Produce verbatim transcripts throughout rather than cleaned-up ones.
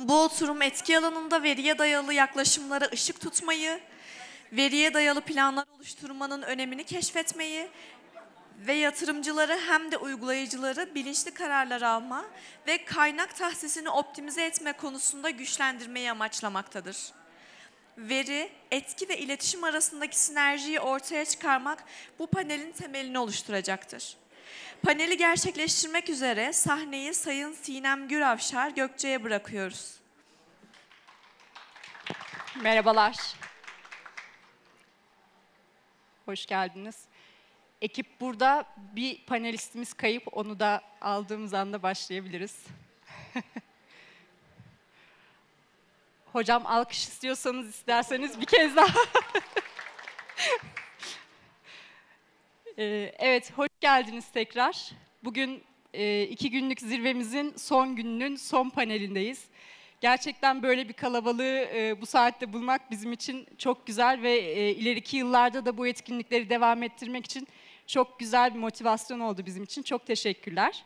Bu oturum etki alanında veriye dayalı yaklaşımlara ışık tutmayı, veriye dayalı planlar oluşturmanın önemini keşfetmeyi ve yatırımcıları hem de uygulayıcıları bilinçli kararlar alma ve kaynak tahsisini optimize etme konusunda güçlendirmeyi amaçlamaktadır. Veri, etki ve iletişim arasındaki sinerjiyi ortaya çıkarmak bu panelin temelini oluşturacaktır. Paneli gerçekleştirmek üzere sahneyi Sayın Sinem Güravşar Gökçe'ye bırakıyoruz. Merhabalar. Hoş geldiniz. Ekip burada, bir panelistimiz kayıp, onu da aldığımız anda başlayabiliriz. Hocam alkış istiyorsanız, isterseniz bir kez daha. ee, evet, hoş geldiniz tekrar. Bugün e, iki günlük zirvemizin son gününün son panelindeyiz. Gerçekten böyle bir kalabalığı e, bu saatte bulmak bizim için çok güzel ve e, ileriki yıllarda da bu etkinlikleri devam ettirmek için çok güzel bir motivasyon oldu bizim için. Çok teşekkürler.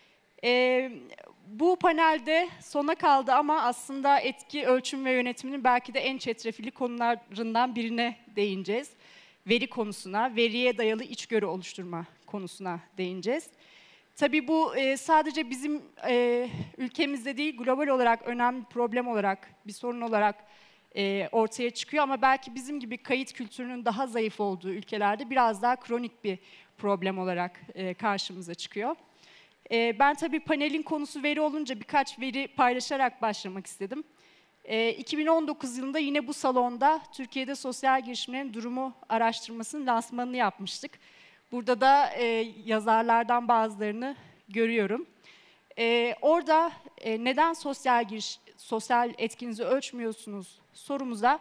E, bu panelde sona kaldı ama aslında etki, ölçüm ve yönetiminin belki de en çetrefilli konularından birine değineceğiz. Veri konusuna, veriye dayalı içgörü oluşturma konusuna değineceğiz. Tabii bu e, sadece bizim e, ülkemizde değil, global olarak önemli bir problem olarak, bir sorun olarak e, ortaya çıkıyor. Ama belki bizim gibi kayıt kültürünün daha zayıf olduğu ülkelerde biraz daha kronik bir problem olarak e, karşımıza çıkıyor. E, ben tabii panelin konusu veri olunca birkaç veri paylaşarak başlamak istedim. E, iki bin on dokuz yılında yine bu salonda Türkiye'de sosyal girişimlerin durumu araştırmasının lansmanını yapmıştık. Burada da e, yazarlardan bazılarını görüyorum. E, orada e, neden sosyal giriş, sosyal etkinizi ölçmüyorsunuz sorumuza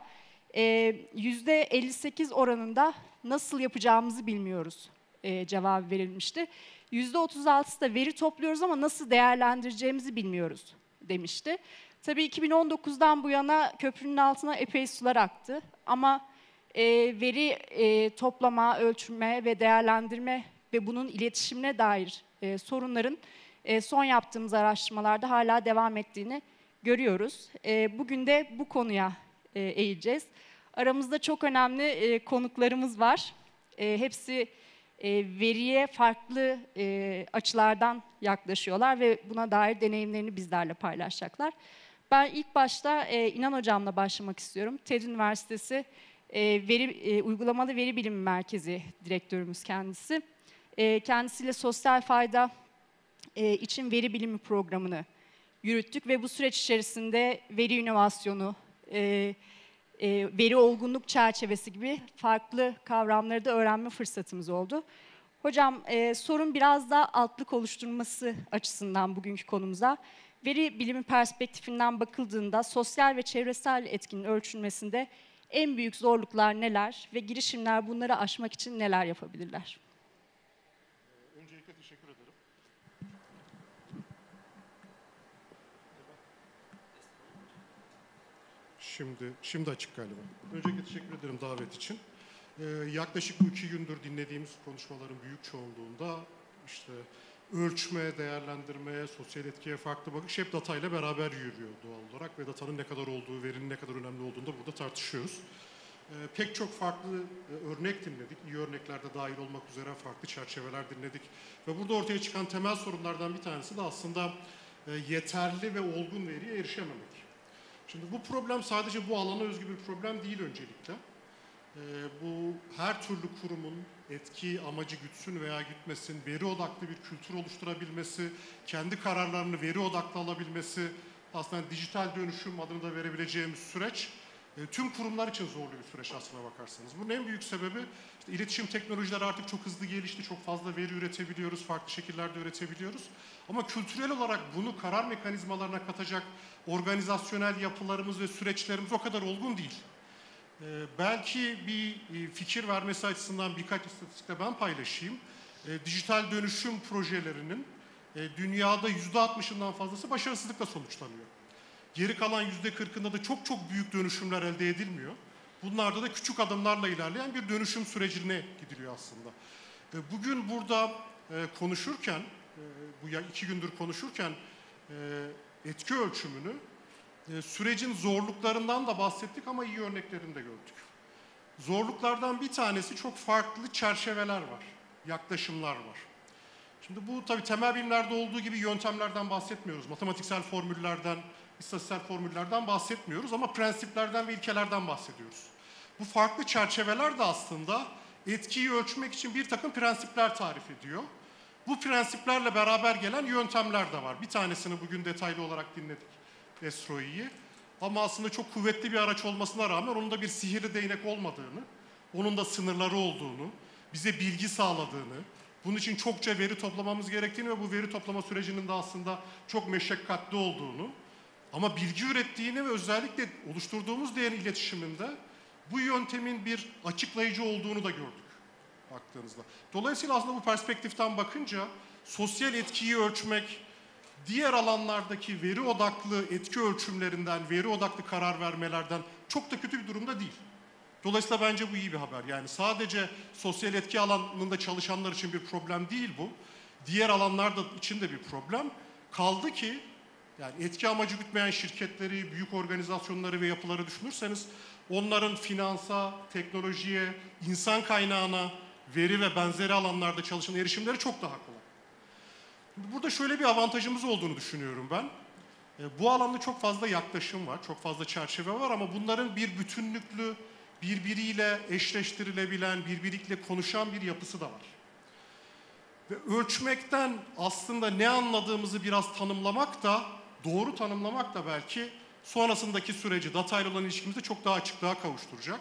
e, yüzde elli sekiz oranında nasıl yapacağımızı bilmiyoruz e, cevabı verilmişti. yüzde otuz altısı da veri topluyoruz ama nasıl değerlendireceğimizi bilmiyoruz demişti. Tabii iki bin on dokuzdan bu yana köprünün altına epey sular aktı ama e, veri e, toplama, ölçme ve değerlendirme ve bunun iletişimine dair e, sorunların e, son yaptığımız araştırmalarda hala devam ettiğini görüyoruz. E, bugün de bu konuya e, eğileceğiz. Aramızda çok önemli e, konuklarımız var. E, hepsi e, veriye farklı e, açılardan yaklaşıyorlar ve buna dair deneyimlerini bizlerle paylaşacaklar. Ben ilk başta e, İnan Hocam'la başlamak istiyorum. TED Üniversitesi e, veri, e, Uygulamalı Veri Bilimi Merkezi direktörümüz kendisi. E, kendisiyle sosyal fayda e, için veri bilimi programını yürüttük ve bu süreç içerisinde veri inovasyonu, e, e, veri olgunluk çerçevesi gibi farklı kavramları da öğrenme fırsatımız oldu. Hocam e, sorun biraz daha altlık oluşturması açısından bugünkü konumuza. Veri bilimi perspektifinden bakıldığında sosyal ve çevresel etkinin ölçülmesinde en büyük zorluklar neler ve girişimler bunları aşmak için neler yapabilirler? Öncelikle teşekkür ederim. Şimdi, şimdi açık galiba. Öncelikle teşekkür ederim davet için. Ee, yaklaşık bu iki gündür dinlediğimiz konuşmaların büyük çoğunluğunda işte ölçme, değerlendirmeye, sosyal etkiye farklı bakış hep datayla beraber yürüyor doğal olarak ve datanın ne kadar olduğu, verinin ne kadar önemli olduğunu da burada tartışıyoruz. Ee, pek çok farklı e, örnek dinledik, iyi örnekler de dahil olmak üzere farklı çerçeveler dinledik ve burada ortaya çıkan temel sorunlardan bir tanesi de aslında e, yeterli ve olgun veriye erişememek. Şimdi bu problem sadece bu alana özgü bir problem değil öncelikle. Ee, bu her türlü kurumun etki, amacı gütsün veya gütmesin, veri odaklı bir kültür oluşturabilmesi, kendi kararlarını veri odaklı alabilmesi, aslında dijital dönüşüm adını da verebileceğimiz süreç, e, tüm kurumlar için zorlu bir süreç aslına bakarsanız. Bunun en büyük sebebi, işte iletişim teknolojileri artık çok hızlı gelişti, çok fazla veri üretebiliyoruz, farklı şekillerde üretebiliyoruz. Ama kültürel olarak bunu karar mekanizmalarına katacak organizasyonel yapılarımız ve süreçlerimiz o kadar olgun değil. Ee, belki bir e, fikir vermesi açısından birkaç istatistikle ben paylaşayım. E, dijital dönüşüm projelerinin e, dünyada yüzde altmışından fazlası başarısızlıkla sonuçlanıyor. Geri kalan yüzde kırkında da çok çok büyük dönüşümler elde edilmiyor. Bunlarda da küçük adımlarla ilerleyen bir dönüşüm sürecine gidiliyor aslında. E, bugün burada e, konuşurken, e, bu ya iki gündür konuşurken e, etki ölçümünü E, sürecin zorluklarından da bahsettik ama iyi örneklerini de gördük. Zorluklardan bir tanesi çok farklı çerçeveler var, yaklaşımlar var. Şimdi bu tabii temel bilimlerde olduğu gibi yöntemlerden bahsetmiyoruz. Matematiksel formüllerden, istatistiksel formüllerden bahsetmiyoruz ama prensiplerden ve ilkelerden bahsediyoruz. Bu farklı çerçeveler de aslında etkiyi ölçmek için bir takım prensipler tarif ediyor. Bu prensiplerle beraber gelen yöntemler de var. Bir tanesini bugün detaylı olarak dinledik, S R O I'yi. Ama aslında çok kuvvetli bir araç olmasına rağmen onun da bir sihirli değnek olmadığını, onun da sınırları olduğunu, bize bilgi sağladığını, bunun için çokça veri toplamamız gerektiğini ve bu veri toplama sürecinin de aslında çok meşakkatli olduğunu, ama bilgi ürettiğini ve özellikle oluşturduğumuz değerin iletişiminde bu yöntemin bir açıklayıcı olduğunu da gördük baktığınızda. Dolayısıyla aslında bu perspektiften bakınca sosyal etkiyi ölçmek, diğer alanlardaki veri odaklı etki ölçümlerinden, veri odaklı karar vermelerden çok da kötü bir durumda değil. Dolayısıyla bence bu iyi bir haber. Yani sadece sosyal etki alanında çalışanlar için bir problem değil bu. Diğer alanlarda için de bir problem. Kaldı ki yani etki amacı gütmeyen şirketleri, büyük organizasyonları ve yapıları düşünürseniz onların finansa, teknolojiye, insan kaynağına, veri ve benzeri alanlarda çalışan erişimleri çok daha kolay. Burada şöyle bir avantajımız olduğunu düşünüyorum ben. Bu alanda çok fazla yaklaşım var, çok fazla çerçeve var ama bunların bir bütünlüklü, birbiriyle eşleştirilebilen, birbiriyle konuşan bir yapısı da var. Ve ölçmekten aslında ne anladığımızı biraz tanımlamak da, doğru tanımlamak da belki sonrasındaki süreci, datayla olan ilişkimizi çok daha açıklığa kavuşturacak.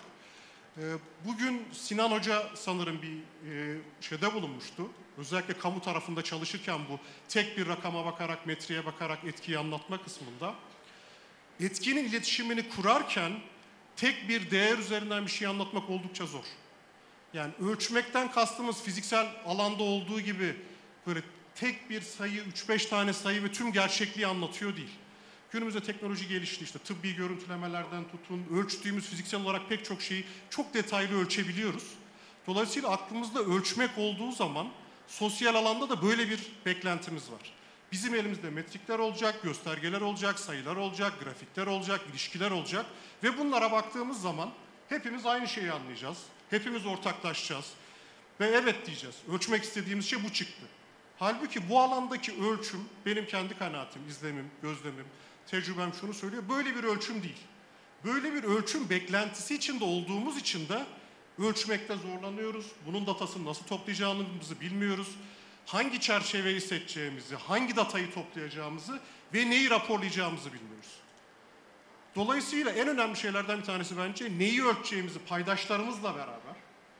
Bugün Sinan Hoca sanırım bir şeyde bulunmuştu. Özellikle kamu tarafında çalışırken bu tek bir rakama bakarak, metriğe bakarak etkiyi anlatma kısmında. Etkinin iletişimini kurarken tek bir değer üzerinden bir şey anlatmak oldukça zor. Yani ölçmekten kastımız fiziksel alanda olduğu gibi böyle tek bir sayı, üç beş tane sayı ve tüm gerçekliği anlatıyor değil. Günümüzde teknoloji gelişti, işte tıbbi görüntülemelerden tutun, ölçtüğümüz fiziksel olarak pek çok şeyi çok detaylı ölçebiliyoruz. Dolayısıyla aklımızda ölçmek olduğu zaman sosyal alanda da böyle bir beklentimiz var. Bizim elimizde metrikler olacak, göstergeler olacak, sayılar olacak, grafikler olacak, ilişkiler olacak ve bunlara baktığımız zaman hepimiz aynı şeyi anlayacağız. Hepimiz ortaklaşacağız ve evet diyeceğiz. Ölçmek istediğimiz şey bu çıktı. Halbuki bu alandaki ölçüm, benim kendi kanaatim, izlemim, gözlemim, tecrübem şunu söylüyor, böyle bir ölçüm değil. Böyle bir ölçüm beklentisi içinde olduğumuz için de ölçmekte zorlanıyoruz. Bunun datasını nasıl toplayacağımızı bilmiyoruz. Hangi çerçeveyi seçeceğimizi, hangi datayı toplayacağımızı ve neyi raporlayacağımızı bilmiyoruz. Dolayısıyla en önemli şeylerden bir tanesi bence neyi ölçeceğimizi paydaşlarımızla beraber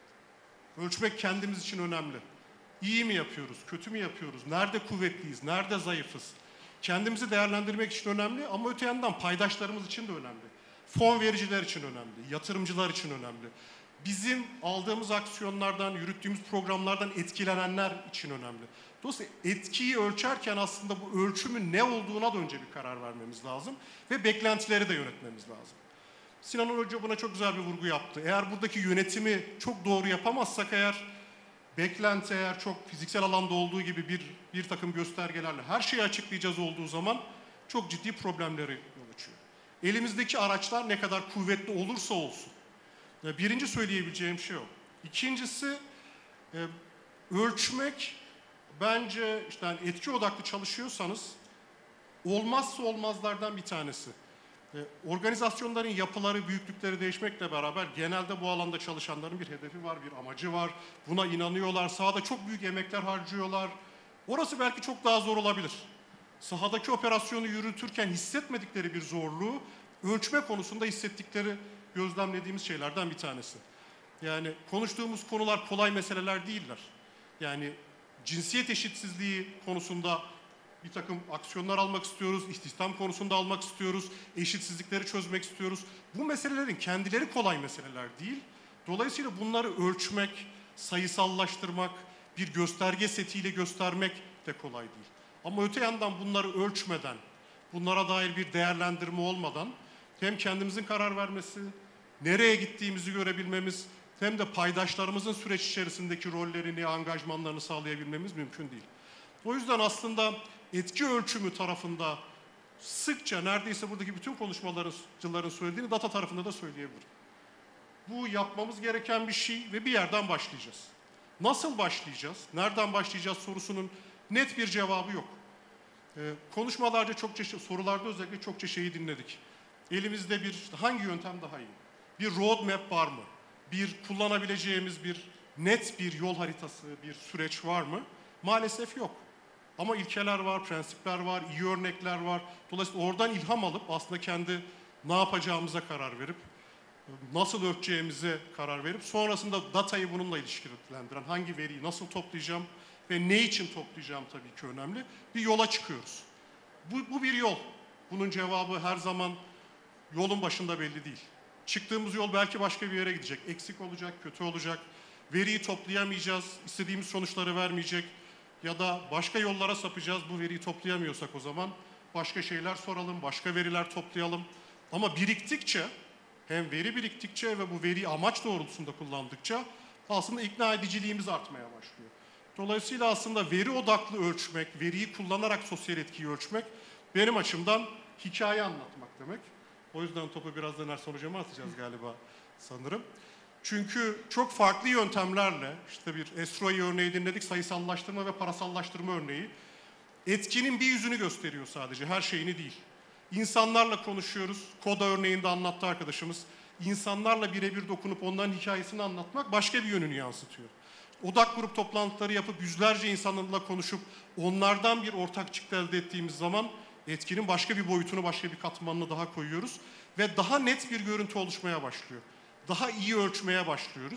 ölçmek kendimiz için önemli. İyi mi yapıyoruz, kötü mü yapıyoruz, nerede kuvvetliyiz, nerede zayıfız? Kendimizi değerlendirmek için önemli ama öte yandan paydaşlarımız için de önemli. Fon vericiler için önemli, yatırımcılar için önemli. Bizim aldığımız aksiyonlardan, yürüttüğümüz programlardan etkilenenler için önemli. Dolayısıyla etkiyi ölçerken aslında bu ölçümün ne olduğuna da önce bir karar vermemiz lazım ve beklentileri de yönetmemiz lazım. Sinan Hoca buna çok güzel bir vurgu yaptı. Eğer buradaki yönetimi çok doğru yapamazsak eğer, beklenti eğer çok fiziksel alanda olduğu gibi bir, bir takım göstergelerle her şeyi açıklayacağız olduğu zaman çok ciddi problemleri yol açıyor. Elimizdeki araçlar ne kadar kuvvetli olursa olsun. Birinci söyleyebileceğim şey o. İkincisi, e, ölçmek bence işte yani etki odaklı çalışıyorsanız olmazsa olmazlardan bir tanesi. E, organizasyonların yapıları, büyüklükleri değişmekle beraber genelde bu alanda çalışanların bir hedefi var, bir amacı var. Buna inanıyorlar, sahada çok büyük emekler harcıyorlar. Orası belki çok daha zor olabilir. Sahadaki operasyonu yürütürken hissetmedikleri bir zorluğu ölçme konusunda hissettikleri, gözlemlediğimiz şeylerden bir tanesi. Yani konuştuğumuz konular kolay meseleler değiller. Yani cinsiyet eşitsizliği konusunda bir takım aksiyonlar almak istiyoruz, istihdam konusunda almak istiyoruz, eşitsizlikleri çözmek istiyoruz. Bu meselelerin kendileri kolay meseleler değil. Dolayısıyla bunları ölçmek, sayısallaştırmak, bir gösterge setiyle göstermek de kolay değil. Ama öte yandan bunları ölçmeden, bunlara dair bir değerlendirme olmadan hem kendimizin karar vermesi, nereye gittiğimizi görebilmemiz hem de paydaşlarımızın süreç içerisindeki rollerini, angajmanlarını sağlayabilmemiz mümkün değil. O yüzden aslında etki ölçümü tarafında sıkça neredeyse buradaki bütün konuşmacıların söylediğini data tarafında da söyleyebilirim. Bu yapmamız gereken bir şey ve bir yerden başlayacağız. Nasıl başlayacağız, nereden başlayacağız sorusunun net bir cevabı yok. Ee, konuşmalarda çokça, sorularda özellikle çokça şeyi dinledik. Elimizde bir, hangi yöntem daha iyi? Bir roadmap var mı? Bir kullanabileceğimiz bir net bir yol haritası, bir süreç var mı? Maalesef yok. Ama ilkeler var, prensipler var, iyi örnekler var. Dolayısıyla oradan ilham alıp aslında kendi ne yapacağımıza karar verip, nasıl ölçeceğimize karar verip, sonrasında datayı bununla ilişkilendiren, hangi veriyi nasıl toplayacağım ve ne için toplayacağım tabii ki önemli, bir yola çıkıyoruz. Bu, bu bir yol. Bunun cevabı her zaman yolun başında belli değil. Çıktığımız yol belki başka bir yere gidecek. Eksik olacak, kötü olacak. Veriyi toplayamayacağız, istediğimiz sonuçları vermeyecek. Ya da başka yollara sapacağız, bu veriyi toplayamıyorsak o zaman başka şeyler soralım, başka veriler toplayalım. Ama biriktikçe, hem veri biriktikçe ve bu veriyi amaç doğrultusunda kullandıkça aslında ikna ediciliğimiz artmaya başlıyor. Dolayısıyla aslında veri odaklı ölçmek, veriyi kullanarak sosyal etkiyi ölçmek benim açımdan hikaye anlatmak demek. O yüzden topu birazdan Ersan Hocam'a atacağız galiba sanırım. Çünkü çok farklı yöntemlerle, işte bir Esroi örneği dinledik, sayısallaştırma ve parasallaştırma örneği. Etkinin bir yüzünü gösteriyor sadece, her şeyini değil. İnsanlarla konuşuyoruz, Koda örneğinde anlattı arkadaşımız. İnsanlarla birebir dokunup onların hikayesini anlatmak başka bir yönünü yansıtıyor. Odak grup toplantıları yapıp yüzlerce insanlarla konuşup onlardan bir ortak çıktı elde ettiğimiz zaman etkinin başka bir boyutunu, başka bir katmanını daha koyuyoruz. Ve daha net bir görüntü oluşmaya başlıyor. Daha iyi ölçmeye başlıyoruz.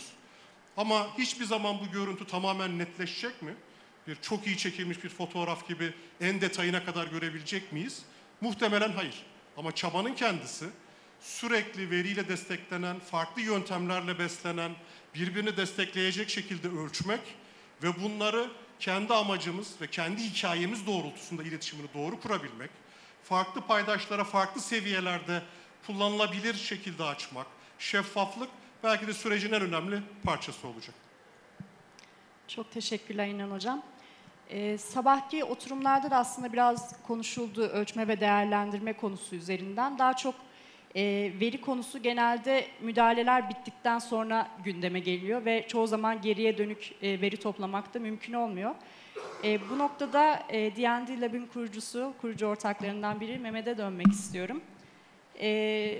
Ama hiçbir zaman bu görüntü tamamen netleşecek mi? Bir çok iyi çekilmiş bir fotoğraf gibi en detayına kadar görebilecek miyiz? Muhtemelen hayır. Ama çabanın kendisi sürekli veriyle desteklenen, farklı yöntemlerle beslenen, birbirini destekleyecek şekilde ölçmek ve bunları kendi amacımız ve kendi hikayemiz doğrultusunda iletişimini doğru kurabilmek, farklı paydaşlara farklı seviyelerde kullanılabilir şekilde açmak, şeffaflık belki de sürecin en önemli parçası olacak. Çok teşekkürler İnan Hocam. Ee, sabahki oturumlarda da aslında biraz konuşuldu ölçme ve değerlendirme konusu üzerinden. Daha çok e, veri konusu genelde müdahaleler bittikten sonra gündeme geliyor ve çoğu zaman geriye dönük e, veri toplamak da mümkün olmuyor. E, bu noktada e, D and D Lab'in kurucusu, kurucu ortaklarından biri Mehmet'e dönmek istiyorum. E,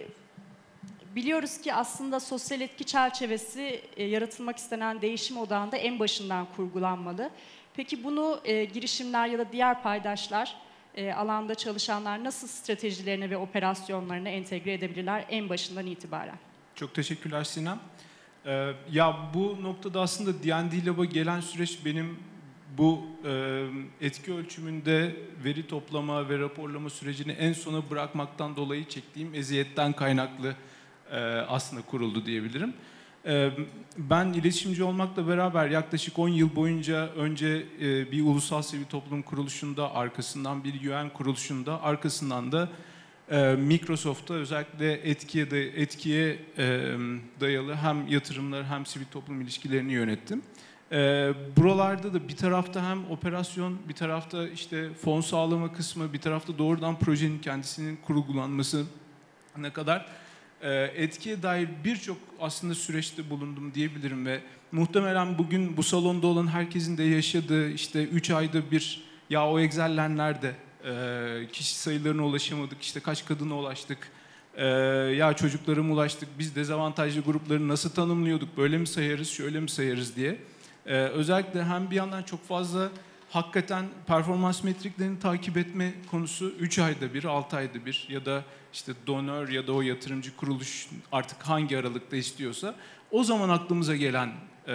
biliyoruz ki aslında sosyal etki çerçevesi e, yaratılmak istenen değişim odağında en başından kurgulanmalı. Peki bunu e, girişimler ya da diğer paydaşlar, e, alanda çalışanlar nasıl stratejilerine ve operasyonlarına entegre edebilirler en başından itibaren? Çok teşekkürler Sinem. Ee, ya bu noktada aslında D and D Lab'a gelen süreç benim bu e, etki ölçümünde veri toplama ve raporlama sürecini en sona bırakmaktan dolayı çektiğim eziyetten kaynaklı e, aslında kuruldu diyebilirim. E, ben iletişimci olmakla beraber yaklaşık on yıl boyunca önce e, bir ulusal sivil toplum kuruluşunda, arkasından bir U N kuruluşunda, arkasından da Microsoft'ta özellikle etkiye, de, etkiye e, dayalı hem yatırımlar hem sivil toplum ilişkilerini yönettim. E, buralarda da bir tarafta hem operasyon, bir tarafta işte fon sağlama kısmı, bir tarafta doğrudan projenin kendisinin kurgulanması ne kadar e, etkiye dair birçok aslında süreçte bulundum diyebilirim ve muhtemelen bugün bu salonda olan herkesin de yaşadığı işte üç ayda bir ya o Excel'ler nerede? Ee, kişi sayılarına ulaşamadık, işte kaç kadına ulaştık, ee, ya çocuklara mı ulaştık, biz dezavantajlı grupları nasıl tanımlıyorduk, böyle mi sayarız, şöyle mi sayarız diye. Ee, özellikle hem bir yandan çok fazla hakikaten performans metriklerini takip etme konusu üç ayda bir, altı ayda bir ya da işte donör ya da o yatırımcı kuruluş artık hangi aralıkta istiyorsa o zaman aklımıza gelen e,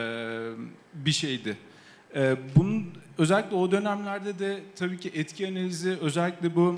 bir şeydi. Ee, bunun özellikle o dönemlerde de tabii ki etki analizi özellikle bu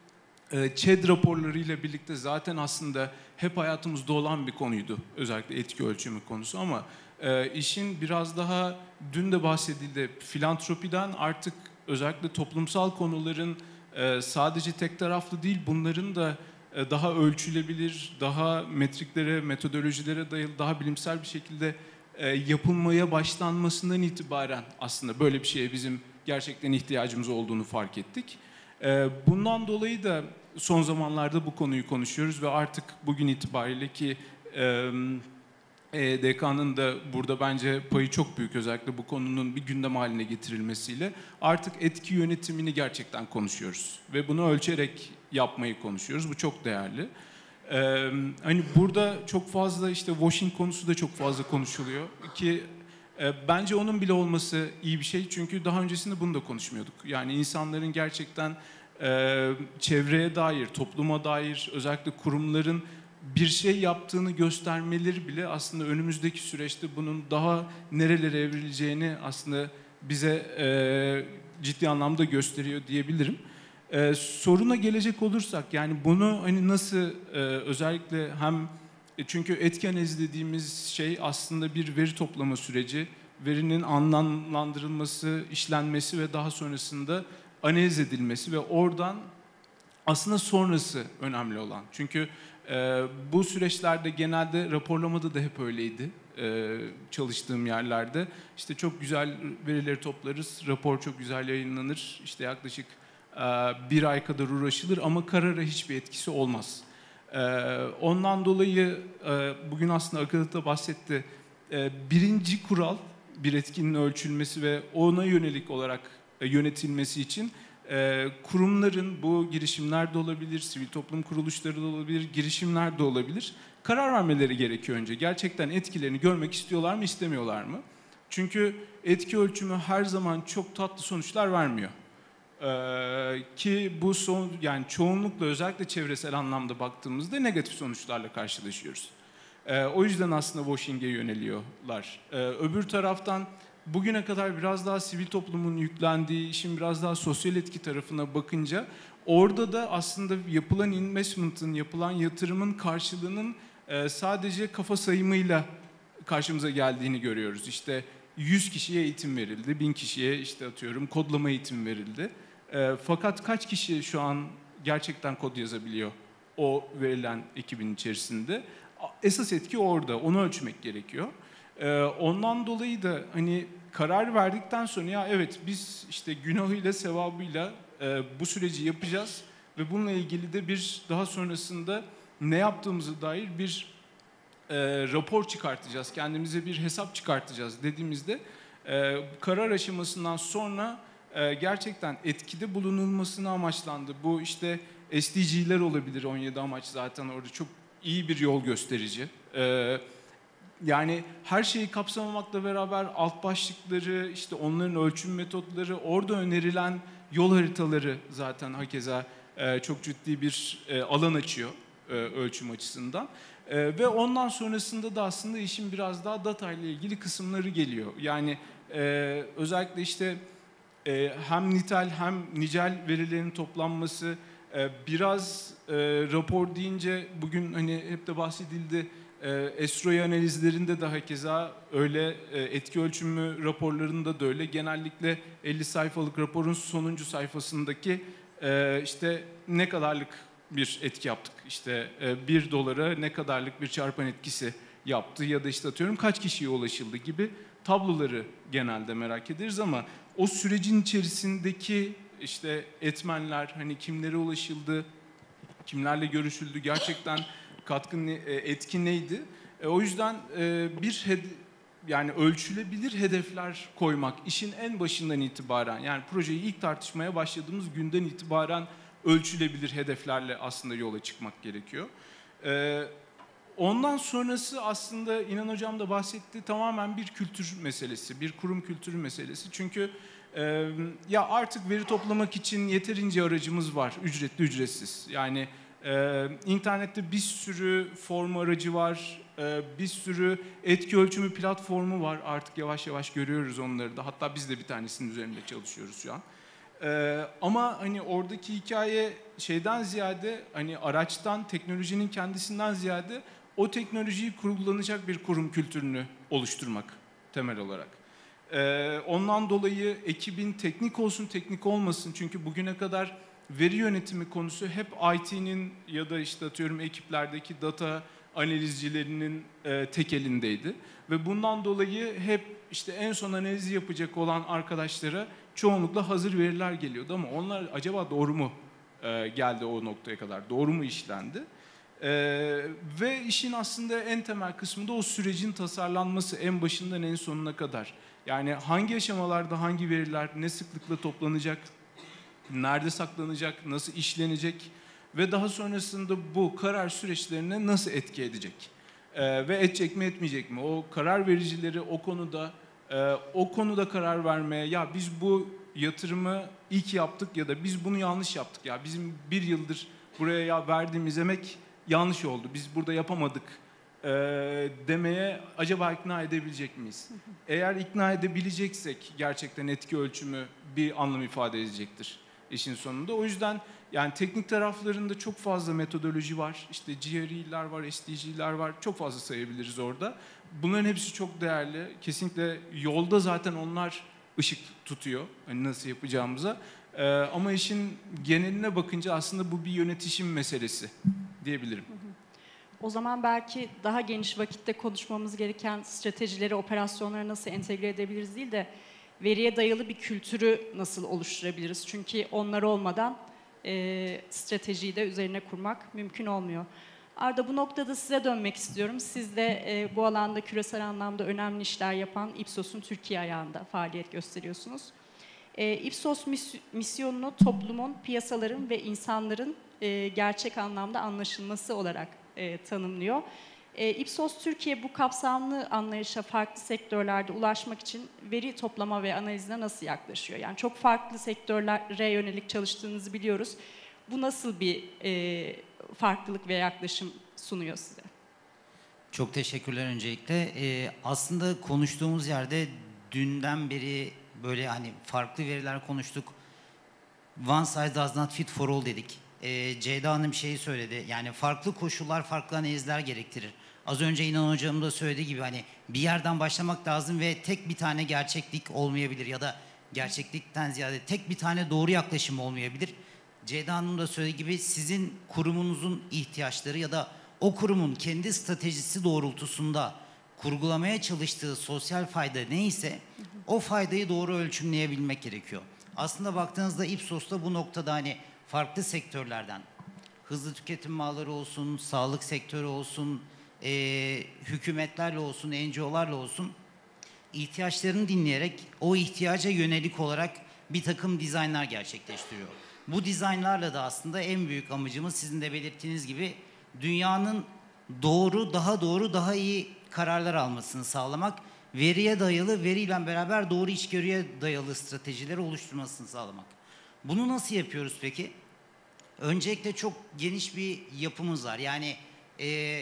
e, ÇED raporlarıyla birlikte zaten aslında hep hayatımızda olan bir konuydu. Özellikle etki ölçümü konusu ama e, işin biraz daha dün de bahsedildi filantropiden artık özellikle toplumsal konuların e, sadece tek taraflı değil bunların da e, daha ölçülebilir, daha metriklere, metodolojilere dayalı daha bilimsel bir şekilde yapılmaya başlanmasından itibaren aslında böyle bir şeye bizim gerçekten ihtiyacımız olduğunu fark ettik. Bundan dolayı da son zamanlarda bu konuyu konuşuyoruz ve artık bugün itibariyle ki e, E D K'nın da burada bence payı çok büyük, özellikle bu konunun bir gündem haline getirilmesiyle artık etki yönetimini gerçekten konuşuyoruz ve bunu ölçerek yapmayı konuşuyoruz. Bu çok değerli. Ee, hani burada çok fazla işte washing konusu da çok fazla konuşuluyor ki e, bence onun bile olması iyi bir şey, çünkü daha öncesinde bunu da konuşmuyorduk. Yani insanların gerçekten e, çevreye dair, topluma dair, özellikle kurumların bir şey yaptığını göstermeleri bile aslında önümüzdeki süreçte bunun daha nerelere evrileceğini aslında bize e, ciddi anlamda gösteriyor diyebilirim. E, soruna gelecek olursak, yani bunu hani nasıl e, özellikle hem e, çünkü etki analizi dediğimiz şey aslında bir veri toplama süreci, verinin anlamlandırılması, işlenmesi ve daha sonrasında analiz edilmesi ve oradan aslında sonrası önemli olan. Çünkü e, bu süreçlerde genelde raporlamada da hep öyleydi e, çalıştığım yerlerde. İşte çok güzel verileri toplarız, rapor çok güzel yayınlanır. İşte yaklaşık e, bir ay kadar uğraşılır ama karara hiçbir etkisi olmaz. E, ondan dolayı e, bugün aslında Akıllı da bahsetti. E, birinci kural bir etkinin ölçülmesi ve ona yönelik olarak e, yönetilmesi için Ee, kurumların, bu girişimler de olabilir, sivil toplum kuruluşları da olabilir, girişimler de olabilir, karar vermeleri gerekiyor önce. Gerçekten etkilerini görmek istiyorlar mı, istemiyorlar mı? Çünkü etki ölçümü her zaman çok tatlı sonuçlar vermiyor. Ee, ki bu son, yani çoğunlukla özellikle çevresel anlamda baktığımızda negatif sonuçlarla karşılaşıyoruz. Ee, o yüzden aslında washing'e yöneliyorlar. Ee, öbür taraftan bugüne kadar biraz daha sivil toplumun yüklendiği işin biraz daha sosyal etki tarafına bakınca orada da aslında yapılan investment'ın, yapılan yatırımın karşılığının e, sadece kafa sayımıyla karşımıza geldiğini görüyoruz. İşte yüz kişiye eğitim verildi, bin kişiye işte atıyorum kodlama eğitim verildi. E, fakat kaç kişi şu an gerçekten kod yazabiliyor o verilen ekibin içerisinde? Esas etki orada, onu ölçmek gerekiyor. Ee, ondan dolayı da hani karar verdikten sonra ya evet biz işte günahıyla sevabıyla e, bu süreci yapacağız ve bununla ilgili de bir daha sonrasında ne yaptığımıza dair bir e, rapor çıkartacağız, kendimize bir hesap çıkartacağız dediğimizde e, karar aşamasından sonra e, gerçekten etkide bulunulmasını amaçlandı. Bu işte S D G'ler olabilir, on yedi amaç zaten orada çok iyi bir yol gösterici. E, Yani her şeyi kapsamamakla beraber alt başlıkları, işte onların ölçüm metotları, orada önerilen yol haritaları zaten hakeza e, çok ciddi bir e, alan açıyor e, ölçüm açısından. E, ve ondan sonrasında da aslında işin biraz daha data ile ilgili kısımları geliyor. Yani e, özellikle işte e, hem nitel hem nicel verilerin toplanması, e, biraz e, rapor deyince bugün hani hep de bahsedildi. E, S R O I analizlerinde de hakeza öyle, e, etki ölçümü raporlarında da öyle. Genellikle elli sayfalık raporun sonuncu sayfasındaki e, işte ne kadarlık bir etki yaptık, işte e, bir dolara ne kadarlık bir çarpan etkisi yaptı ya da işte atıyorum kaç kişiye ulaşıldı gibi tabloları genelde merak ederiz ama o sürecin içerisindeki işte etmenler, hani kimlere ulaşıldı, kimlerle görüşüldü, gerçekten katkın etki neydi? E, o yüzden e, bir hed- yani ölçülebilir hedefler koymak işin en başından itibaren, yani projeyi ilk tartışmaya başladığımız günden itibaren ölçülebilir hedeflerle aslında yola çıkmak gerekiyor. E, ondan sonrası aslında İnan Hocam da bahsetti, tamamen bir kültür meselesi, bir kurum kültürü meselesi. Çünkü e, ya artık veri toplamak için yeterince aracımız var, ücretli ücretsiz. Yani Ee, internette bir sürü form aracı var, ee, bir sürü etki ölçümü platformu var. Artık yavaş yavaş görüyoruz onları da. Hatta biz de bir tanesinin üzerinde çalışıyoruz şu an. Ee, ama hani oradaki hikaye şeyden ziyade, hani araçtan, teknolojinin kendisinden ziyade o teknolojiyi kullanacak bir kurum kültürünü oluşturmak temel olarak. Ee, ondan dolayı ekibin teknik olsun, teknik olmasın. Çünkü bugüne kadar veri yönetimi konusu hep I T'nin ya da işte atıyorum ekiplerdeki data analizcilerinin e, tek elindeydi. Ve bundan dolayı hep işte en son analizi yapacak olan arkadaşlara çoğunlukla hazır veriler geliyordu ama onlar acaba doğru mu e, e, geldi o noktaya kadar? Doğru mu işlendi? E, ve işin aslında en temel kısmı da o sürecin tasarlanması en başından en sonuna kadar. Yani hangi aşamalarda hangi veriler ne sıklıkla toplanacak, nerede saklanacak, nasıl işlenecek ve daha sonrasında bu karar süreçlerine nasıl etki edecek? Ee, ve edecek mi etmeyecek mi? O karar vericileri o konuda e, o konuda karar vermeye, ya biz bu yatırımı iyi ki yaptık ya da biz bunu yanlış yaptık, ya bizim bir yıldır buraya ya verdiğimiz emek yanlış oldu, biz burada yapamadık e, demeye acaba ikna edebilecek miyiz? Eğer ikna edebileceksek gerçekten etki ölçümü bir anlam ifade edecektir işin sonunda. O yüzden yani teknik taraflarında çok fazla metodoloji var. İşte G R E'ler var, S D G'ler var. Çok fazla sayabiliriz orada. Bunların hepsi çok değerli. Kesinlikle yolda zaten onlar ışık tutuyor. Hani nasıl yapacağımıza. Ee, ama işin geneline bakınca aslında bu bir yönetişim meselesi diyebilirim. O zaman belki daha geniş vakitte konuşmamız gereken stratejileri, operasyonları nasıl entegre edebiliriz değil de veriye dayalı bir kültürü nasıl oluşturabiliriz? Çünkü onlar olmadan e, stratejiyi de üzerine kurmak mümkün olmuyor. Arda, bu noktada size dönmek istiyorum. Siz de e, bu alanda küresel anlamda önemli işler yapan Ipsos'un Türkiye ayağında faaliyet gösteriyorsunuz. E, Ipsos mis- misyonunu toplumun, piyasaların ve insanların e, gerçek anlamda anlaşılması olarak e, tanımlıyor. E, Ipsos Türkiye bu kapsamlı anlayışa farklı sektörlerde ulaşmak için veri toplama ve analizine nasıl yaklaşıyor? Yani çok farklı sektörlere yönelik çalıştığınızı biliyoruz. Bu nasıl bir e, farklılık ve yaklaşım sunuyor size? Çok teşekkürler öncelikle. Ee, aslında konuştuğumuz yerde dünden beri böyle hani farklı veriler konuştuk. One size does not fit for all dedik. Ee, Ceyda Hanım şeyi söyledi. Yani farklı koşullar farklı analizler gerektirir. Az önce İnan Hocam da söylediği gibi hani bir yerden başlamak lazım ve tek bir tane gerçeklik olmayabilir ya da gerçeklikten ziyade tek bir tane doğru yaklaşım olmayabilir. Ceyda Hanım da söylediği gibi sizin kurumunuzun ihtiyaçları ya da o kurumun kendi stratejisi doğrultusunda kurgulamaya çalıştığı sosyal fayda neyse o faydayı doğru ölçümleyebilmek gerekiyor. Aslında baktığınızda Ipsos'ta bu noktada hani farklı sektörlerden hızlı tüketim malları olsun, sağlık sektörü olsun, e, hükümetlerle olsun, N G O'larla olsun ihtiyaçlarını dinleyerek o ihtiyaca yönelik olarak bir takım dizaynlar gerçekleştiriyor. Bu dizaynlarla da aslında en büyük amacımız sizin de belirttiğiniz gibi dünyanın doğru, daha doğru, daha iyi kararlar almasını sağlamak, veriye dayalı, veriyle beraber doğru içgörüye dayalı stratejileri oluşturmasını sağlamak. Bunu nasıl yapıyoruz peki? Öncelikle çok geniş bir yapımız var. Yani e,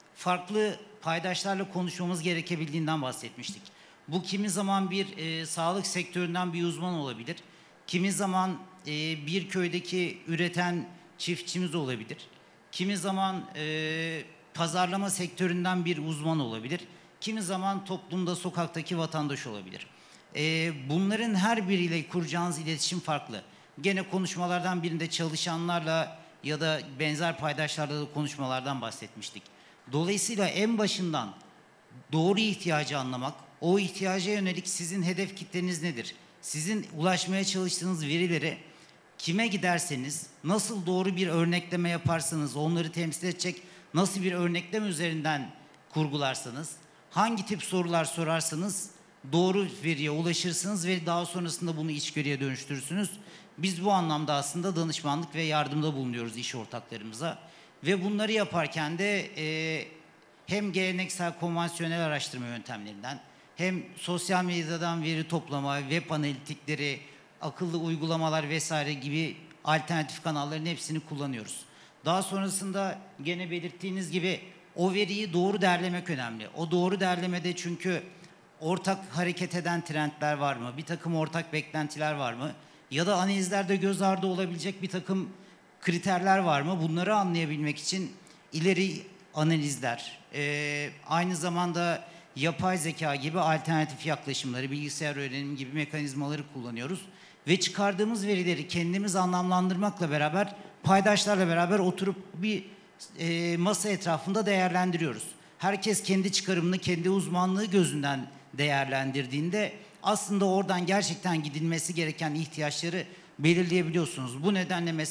farklı paydaşlarla konuşmamız gerekebildiğinden bahsetmiştik. Bu kimi zaman bir e, sağlık sektöründen bir uzman olabilir. Kimi zaman e, bir köydeki üreten çiftçimiz olabilir. Kimi zaman e, pazarlama sektöründen bir uzman olabilir. Kimi zaman toplumda, sokaktaki vatandaş olabilir. E, bunların her biriyle kuracağınız iletişim farklı. Gene konuşmalardan birinde çalışanlarla ya da benzer paydaşlarla da konuşmalardan bahsetmiştik. Dolayısıyla en başından doğru ihtiyacı anlamak, o ihtiyaca yönelik sizin hedef kitleniz nedir? Sizin ulaşmaya çalıştığınız verileri kime giderseniz, nasıl doğru bir örnekleme yaparsanız, onları temsil edecek nasıl bir örnekleme üzerinden kurgularsanız, hangi tip sorular sorarsanız doğru veriye ulaşırsınız ve daha sonrasında bunu içgörüye dönüştürürsünüz. Biz bu anlamda aslında danışmanlık ve yardımda bulunuyoruz iş ortaklarımıza. Ve bunları yaparken de e, hem geleneksel konvansiyonel araştırma yöntemlerinden, hem sosyal medyadan veri toplama, web analitikleri, akıllı uygulamalar vesaire gibi alternatif kanalların hepsini kullanıyoruz. Daha sonrasında gene belirttiğiniz gibi o veriyi doğru derlemek önemli. O doğru derlemede çünkü ortak hareket eden trendler var mı? Bir takım ortak beklentiler var mı? Ya da analizlerde göz ardı olabilecek bir takım kriterler var mı? Bunları anlayabilmek için ileri analizler, e, aynı zamanda yapay zeka gibi alternatif yaklaşımları, bilgisayar öğrenim gibi mekanizmaları kullanıyoruz. Ve çıkardığımız verileri kendimiz anlamlandırmakla beraber, paydaşlarla beraber oturup bir e, masa etrafında değerlendiriyoruz. Herkes kendi çıkarımını, kendi uzmanlığı gözünden değerlendirdiğinde aslında oradan gerçekten gidilmesi gereken ihtiyaçları belirleyebiliyorsunuz. Bu nedenle mesela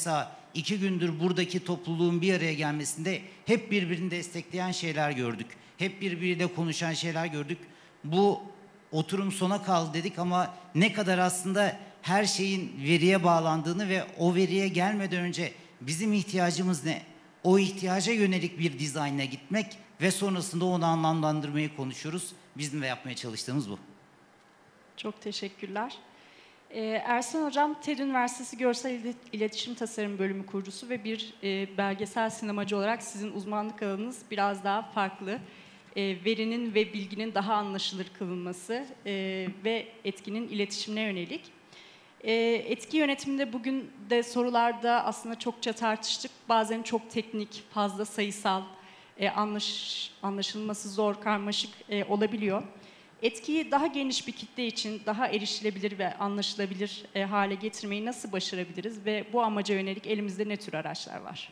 iki gündür buradaki topluluğun bir araya gelmesinde hep birbirini destekleyen şeyler gördük. Hep birbiriyle konuşan şeyler gördük. Bu oturum sona kaldı dedik ama ne kadar aslında her şeyin veriye bağlandığını ve o veriye gelmeden önce bizim ihtiyacımız ne? O ihtiyaca yönelik bir dizayna gitmek ve sonrasında onu anlamlandırmayı konuşuyoruz. Bizim de yapmaya çalıştığımız bu. Çok teşekkürler. Ee, Ersan Hocam, TED Üniversitesi Görsel İletişim Tasarım Bölümü kurucusu ve bir e, belgesel sinemacı olarak sizin uzmanlık alanınız biraz daha farklı. E, verinin ve bilginin daha anlaşılır kılınması e, ve etkinin iletişimine yönelik. E, etki yönetiminde bugün de sorularda aslında çokça tartıştık. Bazen çok teknik, fazla sayısal, e, anlaş, anlaşılması zor, karmaşık e, olabiliyor. Etkiyi daha geniş bir kitle için daha erişilebilir ve anlaşılabilir e, hale getirmeyi nasıl başarabiliriz ve bu amaca yönelik elimizde ne tür araçlar var?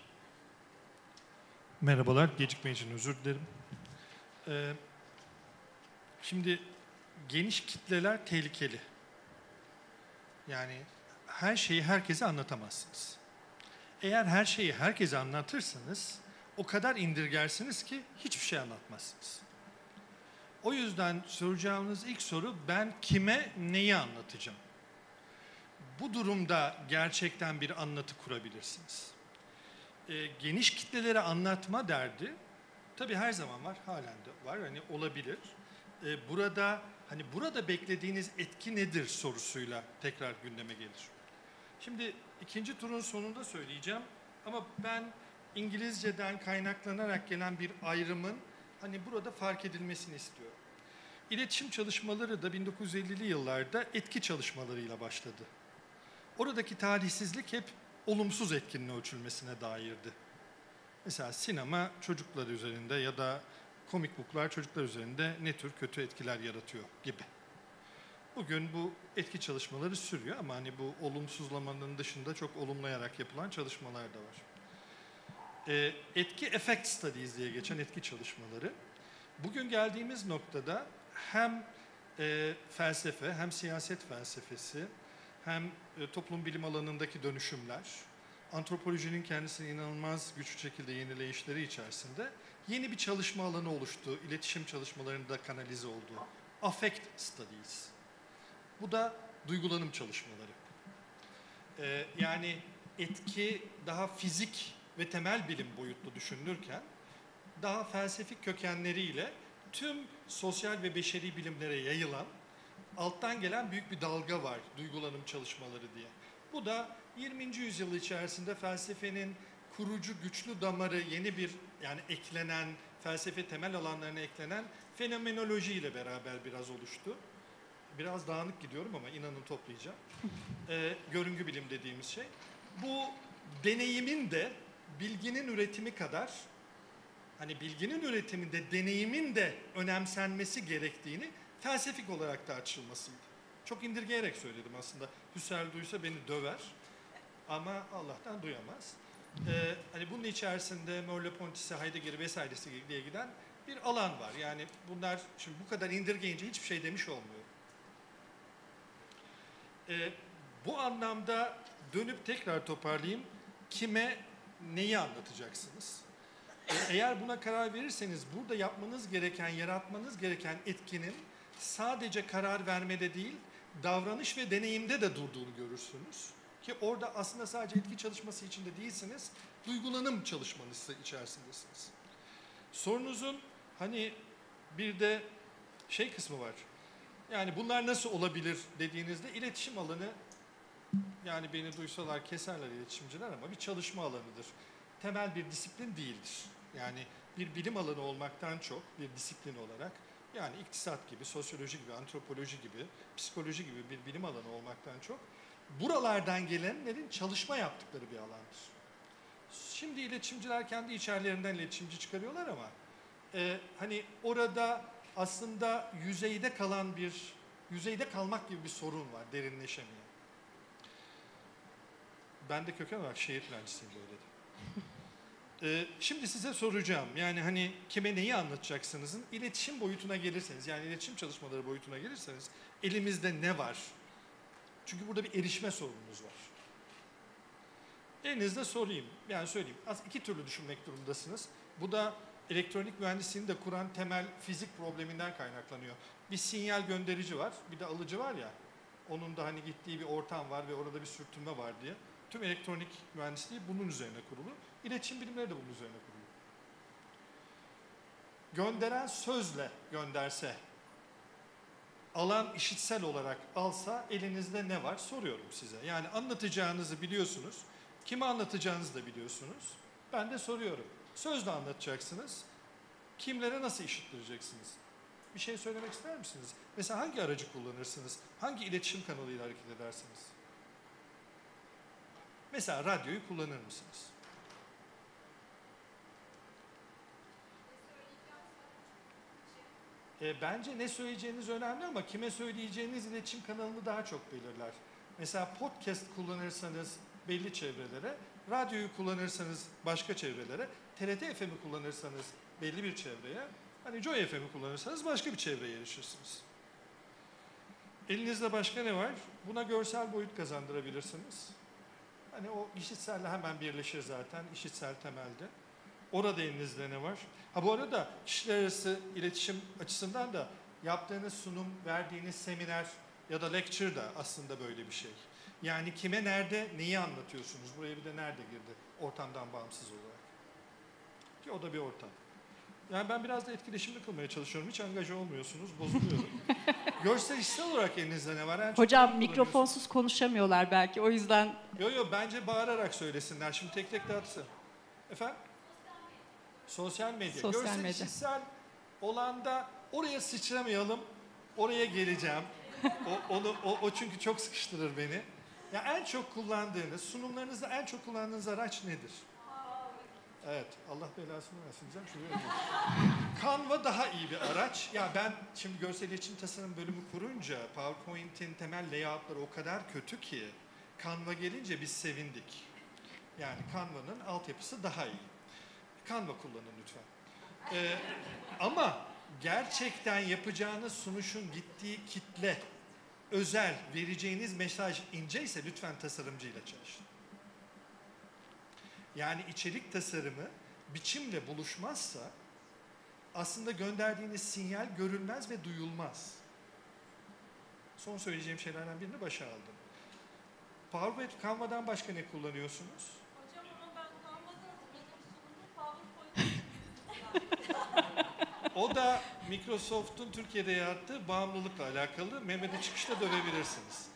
Merhabalar, gecikme için özür dilerim. Ee, şimdi geniş kitleler tehlikeli. Yani her şeyi herkese anlatamazsınız. Eğer her şeyi herkese anlatırsanız o kadar indirgersiniz ki hiçbir şey anlatmazsınız. O yüzden soracağınız ilk soru, ben kime neyi anlatacağım? Bu durumda gerçekten bir anlatı kurabilirsiniz. E, geniş kitlelere anlatma derdi, tabii her zaman var, halen de var, hani olabilir. E, burada hani burada beklediğiniz etki nedir sorusuyla tekrar gündeme gelir. Şimdi ikinci turun sonunda söyleyeceğim ama ben İngilizceden kaynaklanarak gelen bir ayrımın hani burada fark edilmesini istiyorum. İletişim çalışmaları da bin dokuz yüz ellili yıllarda etki çalışmalarıyla başladı. Oradaki talihsizlik hep olumsuz etkinin ölçülmesine dairdi. Mesela sinema çocuklar üzerinde ya da komik booklar çocuklar üzerinde ne tür kötü etkiler yaratıyor gibi. Bugün bu etki çalışmaları sürüyor ama hani bu olumsuzlamanın dışında çok olumlayarak yapılan çalışmalar da var. Ee, etki effect studies diye geçen etki çalışmaları. Bugün geldiğimiz noktada hem e, felsefe, hem siyaset felsefesi, hem e, toplum bilim alanındaki dönüşümler, antropolojinin kendisini inanılmaz güçlü şekilde yenileyişleri içerisinde yeni bir çalışma alanı oluştu. İletişim çalışmalarında kanalize olduğu. Affect studies. Bu da duygulanım çalışmaları. Ee, yani etki daha fizik ve temel bilim boyutlu düşünülürken daha felsefik kökenleriyle tüm sosyal ve beşeri bilimlere yayılan alttan gelen büyük bir dalga var duygulanım çalışmaları diye. Bu da yirminci yüzyıl içerisinde felsefenin kurucu güçlü damarı yeni bir yani eklenen felsefe temel alanlarına eklenen fenomenoloji ile beraber biraz oluştu. Biraz dağınık gidiyorum ama inanın toplayacağım. Ee, görüngü bilim dediğimiz şey. Bu deneyimin de bilginin üretimi kadar hani bilginin üretiminde deneyimin de önemsenmesi gerektiğini felsefik olarak tartışılmasıydı. Çok indirgeyerek söyledim aslında. Hüsrev duysa beni döver ama Allah'tan duyamaz. Ee, hani bunun içerisinde Merleau-Ponty'si, Heidegger'i vesairesi diye giden bir alan var. Yani bunlar şimdi bu kadar indirgeyince hiçbir şey demiş olmuyor. Ee, bu anlamda dönüp tekrar toparlayayım. Kime neyi anlatacaksınız? Ee, eğer buna karar verirseniz burada yapmanız gereken, yaratmanız gereken etkinin sadece karar vermede değil, davranış ve deneyimde de durduğunu görürsünüz. Ki orada aslında sadece etki çalışması içinde değilsiniz, duygulanım çalışması içerisindesiniz. Sorunuzun hani bir de şey kısmı var. Yani bunlar nasıl olabilir dediğinizde iletişim alanı, yani beni duysalar keserler iletişimciler ama bir çalışma alanıdır. Temel bir disiplin değildir. Yani bir bilim alanı olmaktan çok bir disiplin olarak, yani iktisat gibi, sosyoloji gibi, antropoloji gibi, psikoloji gibi bir bilim alanı olmaktan çok buralardan gelenlerin çalışma yaptıkları bir alandır. Şimdi iletişimciler kendi içerilerinden iletişimci çıkarıyorlar ama e, hani orada aslında yüzeyde kalan bir, yüzeyde kalmak gibi bir sorun var, derinleşemeyen. Ben de köken olarak şehir plancısıyım böyle de. Ee, şimdi size soracağım, yani hani kime neyi anlatacaksınızın iletişim boyutuna gelirseniz, yani iletişim çalışmaları boyutuna gelirseniz elimizde ne var? Çünkü burada bir erişme sorunumuz var. Elinizde sorayım, yani söyleyeyim. Aslında iki türlü düşünmek durumundasınız. Bu da elektronik mühendisliğini de kuran temel fizik probleminden kaynaklanıyor. Bir sinyal gönderici var, bir de alıcı var ya. Onun da hani gittiği bir ortam var ve orada bir sürtünme var diye. Tüm elektronik mühendisliği bunun üzerine kurulu. İletişim bilimleri de bunun üzerine kurulu. Gönderen sözle gönderse, alan işitsel olarak alsa elinizde ne var soruyorum size. Yani anlatacağınızı biliyorsunuz, kime anlatacağınızı da biliyorsunuz. Ben de soruyorum. Sözle anlatacaksınız, kimlere nasıl işittireceksiniz? Bir şey söylemek ister misiniz? Mesela hangi aracı kullanırsınız? Hangi iletişim kanalıyla hareket edersiniz? Mesela radyoyu kullanır mısınız? E, bence ne söyleyeceğiniz önemli ama kime söyleyeceğiniz iletişim kanalını daha çok belirler. Mesela podcast kullanırsanız belli çevrelere, radyoyu kullanırsanız başka çevrelere, T R T F M'i kullanırsanız belli bir çevreye, hani Joy F M'i kullanırsanız başka bir çevreye erişirsiniz. Elinizde başka ne var? Buna görsel boyut kazandırabilirsiniz. Hani o işitselle hemen birleşir zaten, işitsel temelde. Orada elinizde ne var? Ha bu arada kişiler arası iletişim açısından da yaptığınız sunum, verdiğiniz seminer ya da lecture da aslında böyle bir şey. Yani kime nerede neyi anlatıyorsunuz? Buraya bir de nerede girdi? Ortamdan bağımsız olarak. Ki o da bir ortam. Yani ben biraz da etkileşimli kılmaya çalışıyorum. Hiç angaja olmuyorsunuz, bozuluyorum. Görsel işsel olarak elinizde ne var? En çok Hocam bunu mikrofonsuz konuşamıyorlar belki, o yüzden. Yok yok, bence bağırarak söylesinler. Şimdi tek tek dağıtsın. Efendim? Sosyal medya. Sosyal Görsel medya. işitsel olanda oraya sıçramayalım. Oraya geleceğim. O, onu, o, o çünkü çok sıkıştırır beni. Ya en çok kullandığınız, sunumlarınızda en çok kullandığınız araç nedir? Evet, Allah belasını versin diyeceğim. Şuraya Canva daha iyi bir araç. Ya ben şimdi görsel iletişim tasarım bölümü kurunca PowerPoint'in temel layoutları o kadar kötü ki Canva gelince biz sevindik. Yani Canva'nın altyapısı daha iyi. Canva kullanın lütfen. Ee, ama gerçekten yapacağınız sunuşun gittiği kitle, özel, vereceğiniz mesaj ince ise lütfen tasarımcıyla çalışın. Yani içerik tasarımı biçimle buluşmazsa aslında gönderdiğiniz sinyal görülmez ve duyulmaz. Son söyleyeceğim şeylerden birini başa aldım. PowerPoint, Canva'dan başka ne kullanıyorsunuz? Hocam ama ben Canva'da hazırladığım sunumu PowerPoint'e O da Microsoft'un Türkiye'de yarattığı bağımlılıkla alakalı. Mehmet'i çıkışta dövebilirsiniz.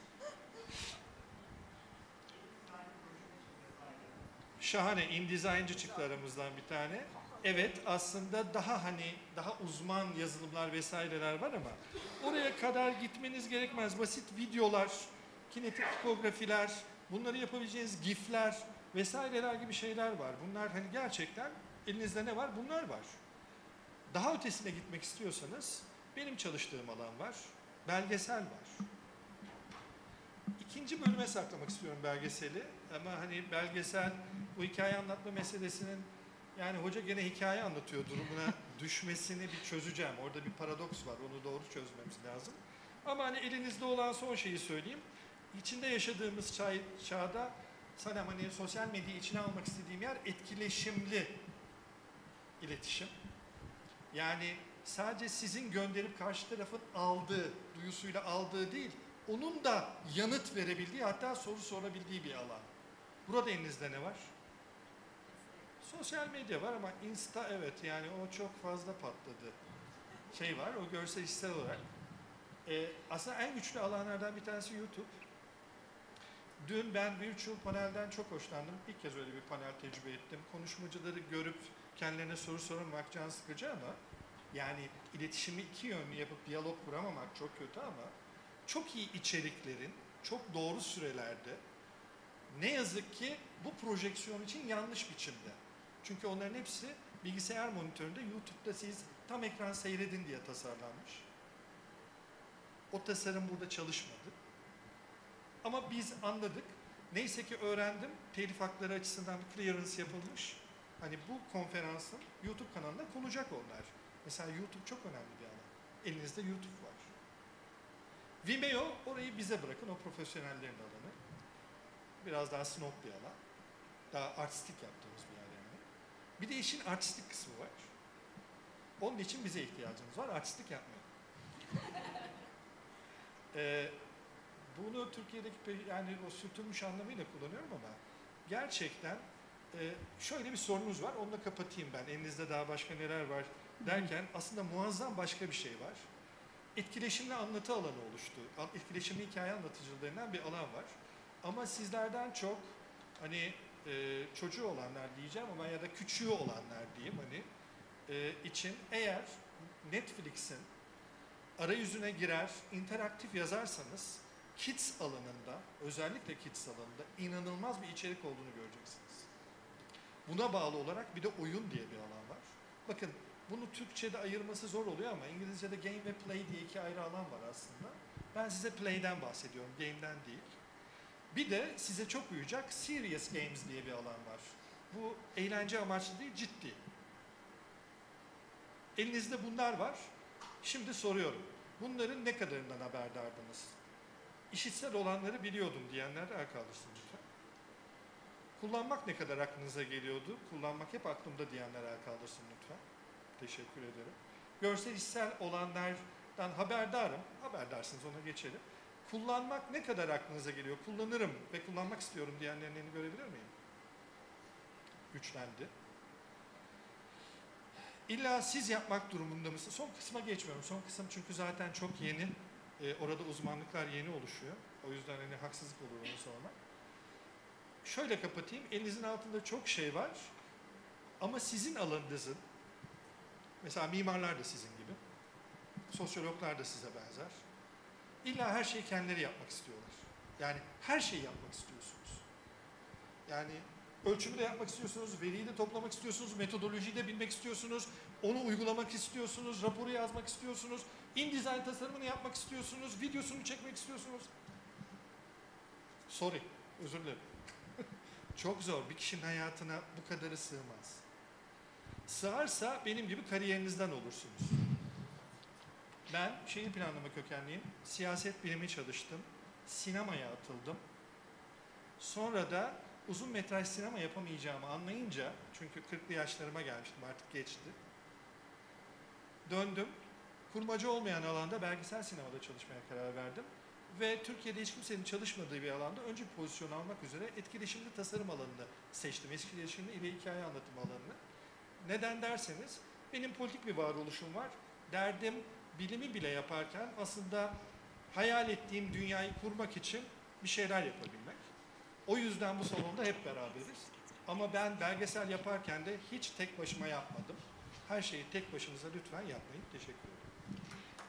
Şahane, InDesign'cı çıktı aramızdan bir tane. Evet, aslında daha hani daha uzman yazılımlar vesaireler var ama oraya kadar gitmeniz gerekmez. Basit videolar, kinetik tipografiler, bunları yapabileceğiniz gifler vesaireler gibi şeyler var. Bunlar hani gerçekten elinizde ne var? Bunlar var. Daha ötesine gitmek istiyorsanız benim çalıştığım alan var. Belgesel var. İkinci bölüme saklamak istiyorum belgeseli. Ama hani belgesel bu hikaye anlatma meselesinin yani hoca gene hikaye anlatıyor durumuna düşmesini bir çözeceğim. Orada bir paradoks var. Onu doğru çözmemiz lazım. Ama hani elinizde olan son şeyi söyleyeyim. İçinde yaşadığımız çağ, çağda sana hani sosyal medyayı içine almak istediğim yer etkileşimli iletişim. Yani sadece sizin gönderip karşı tarafın aldığı, duyusuyla aldığı değil, onun da yanıt verebildiği, hatta soru sorabildiği bir alan. Burada elinizde ne var? Sosyal medya var ama Insta evet yani o çok fazla patladı. Şey var, o görsel işitsel olarak. Ee, aslında en güçlü alanlardan bir tanesi YouTube. Dün ben virtual panelden çok hoşlandım. İlk kez öyle bir panel tecrübe ettim. Konuşmacıları görüp kendilerine soru sormak can sıkıcı ama yani iletişimi iki yönlü yapıp diyalog kuramamak çok kötü ama çok iyi içeriklerin çok doğru sürelerde ne yazık ki bu projeksiyon için yanlış biçimde. Çünkü onların hepsi bilgisayar monitöründe YouTube'da siz tam ekran seyredin diye tasarlanmış. O tasarım burada çalışmadı. Ama biz anladık. Neyse ki öğrendim. Telif hakları açısından bir clearance yapılmış. Hani bu konferansın YouTube kanalına konacak onlar. Mesela YouTube çok önemli bir alan. Elinizde YouTube var. Vimeo orayı bize bırakın. O profesyonellerin alanı. Biraz daha snob bir alan. Daha artistik yaptığımız bir yer yani. Bir de işin artistik kısmı var. Onun için bize ihtiyacımız var. Artistik yapmayalım. ee, bunu Türkiye'deki yani o sürtülmüş anlamıyla kullanıyorum ama gerçekten e, şöyle bir sorunuz var. Onu da kapatayım ben. Elinizde daha başka neler var derken aslında muazzam başka bir şey var. Etkileşimli anlatı alanı oluştu. Etkileşimli hikaye anlatıcılığı denilen bir alan var. Ama sizlerden çok hani e, çocuğu olanlar diyeceğim ama ya da küçüğü olanlar diyeyim hani e, için eğer Netflix'in arayüzüne girer, interaktif yazarsanız Kids alanında, özellikle Kids alanında inanılmaz bir içerik olduğunu göreceksiniz. Buna bağlı olarak bir de oyun diye bir alan var. Bakın bunu Türkçe'de ayırması zor oluyor ama İngilizce'de game ve play diye iki ayrı alan var aslında. Ben size play'den bahsediyorum, game'den değil. Bir de size çok uyacak serious games diye bir alan var. Bu eğlence amaçlı değil, ciddi. Elinizde bunlar var. Şimdi soruyorum. Bunların ne kadarından haberdardınız? İşitsel olanları biliyordum diyenler el kaldırsın lütfen. Kullanmak ne kadar aklınıza geliyordu? Kullanmak hep aklımda diyenler el kaldırsın lütfen. Teşekkür ederim. Görsel işitsel olanlardan haberdarım. Haberdarsınız, ona geçelim. Kullanmak ne kadar aklınıza geliyor? Kullanırım ve kullanmak istiyorum diyenlerin elini görebilir miyim? Güçlendi. İlla siz yapmak durumunda mısınız? Son kısma geçmiyorum. Son kısım çünkü zaten çok yeni. Ee, orada uzmanlıklar yeni oluşuyor. O yüzden hani haksızlık olur onu sormak. Şöyle kapatayım. Elinizin altında çok şey var. Ama sizin alanınızın, mesela mimarlar da sizin gibi, sosyologlar da size benzer. İlla her şeyi kendileri yapmak istiyorlar. Yani her şeyi yapmak istiyorsunuz. Yani ölçümü de yapmak istiyorsunuz, veriyi de toplamak istiyorsunuz, metodolojiyi de bilmek istiyorsunuz, onu uygulamak istiyorsunuz, raporu yazmak istiyorsunuz, InDesign tasarımını yapmak istiyorsunuz, videosunu çekmek istiyorsunuz. Sorry, özür dilerim. Çok zor, bir kişinin hayatına bu kadarı sığmaz. Sığarsa benim gibi kariyerinizden olursunuz. Ben şehir planlama kökenliyim, siyaset bilimi çalıştım, sinemaya atıldım. Sonra da uzun metraj sinema yapamayacağımı anlayınca, çünkü kırklı yaşlarıma gelmiştim, artık geçti. Döndüm, kurmaca olmayan alanda belgesel sinemada çalışmaya karar verdim. Ve Türkiye'de hiç kimsenin çalışmadığı bir alanda önce pozisyon almak üzere etkileşimli tasarım alanını seçtim. Etkileşimli ile hikaye anlatım alanını. Neden derseniz, benim politik bir varoluşum var. Derdim, bilimi bile yaparken aslında hayal ettiğim dünyayı kurmak için bir şeyler yapabilmek. O yüzden bu salonda hep beraberiz. Ama ben belgesel yaparken de hiç tek başıma yapmadım. Her şeyi tek başınıza lütfen yapmayın. Teşekkür ederim.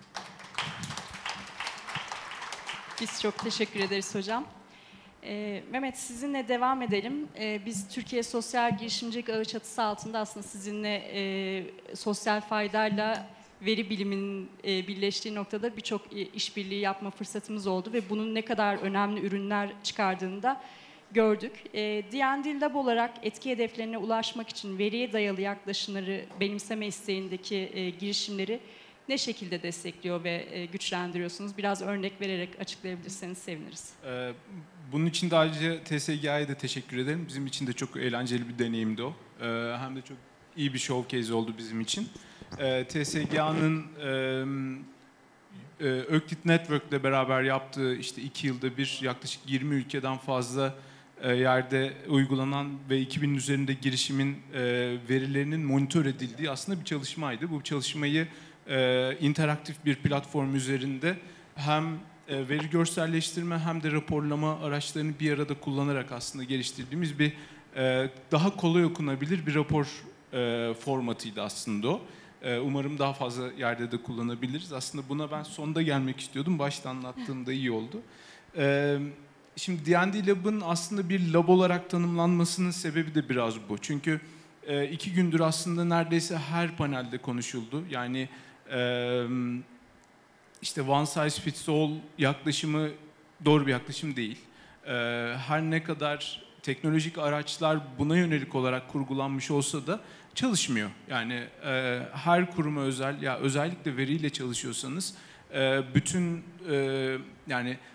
Biz çok teşekkür ederiz hocam. Ee, Mehmet, sizinle devam edelim. Ee, biz Türkiye Sosyal Girişimcilik Ağı çatısı altında aslında sizinle e, sosyal faydayla veri biliminin e, birleştiği noktada birçok e, işbirliği yapma fırsatımız oldu ve bunun ne kadar önemli ürünler çıkardığını da gördük. E, D and D Lab olarak etki hedeflerine ulaşmak için veriye dayalı yaklaşımları benimseme isteğindeki e, girişimleri ne şekilde destekliyor ve e, güçlendiriyorsunuz? Biraz örnek vererek açıklayabilirseniz seviniriz. Ee, bunun için de ayrıca T S G A'ya da teşekkür ederim. Bizim için de çok eğlenceli bir deneyimdi o. Ee, hem de çok iyi bir showcase oldu bizim için. Ee, T S G A'nın e, e, Euclid Network ile beraber yaptığı işte iki yılda bir yaklaşık yirmi ülkeden fazla e, yerde uygulanan ve iki binin üzerinde girişimin e, verilerinin monitör edildiği aslında bir çalışmaydı. Bu çalışmayı e, interaktif bir platform üzerinde hem e, veri görselleştirme hem de raporlama araçlarını bir arada kullanarak aslında geliştirdiğimiz bir e, daha kolay okunabilir bir rapor e, formatıydı aslında o. E, umarım daha fazla yerde de kullanabiliriz. Aslında buna ben sonda gelmek istiyordum. Başta anlattığımda iyi oldu. E, şimdi D and D Lab'ın aslında bir lab olarak tanımlanmasının sebebi de biraz bu. Çünkü e, iki gündür aslında neredeyse her panelde konuşuldu. Yani e, işte one size fits all yaklaşımı doğru bir yaklaşım değil. E, her ne kadar teknolojik araçlar buna yönelik olarak kurgulanmış olsa da çalışmıyor. Yani e, her kuruma özel, ya özellikle veriyle çalışıyorsanız e, bütün e, yani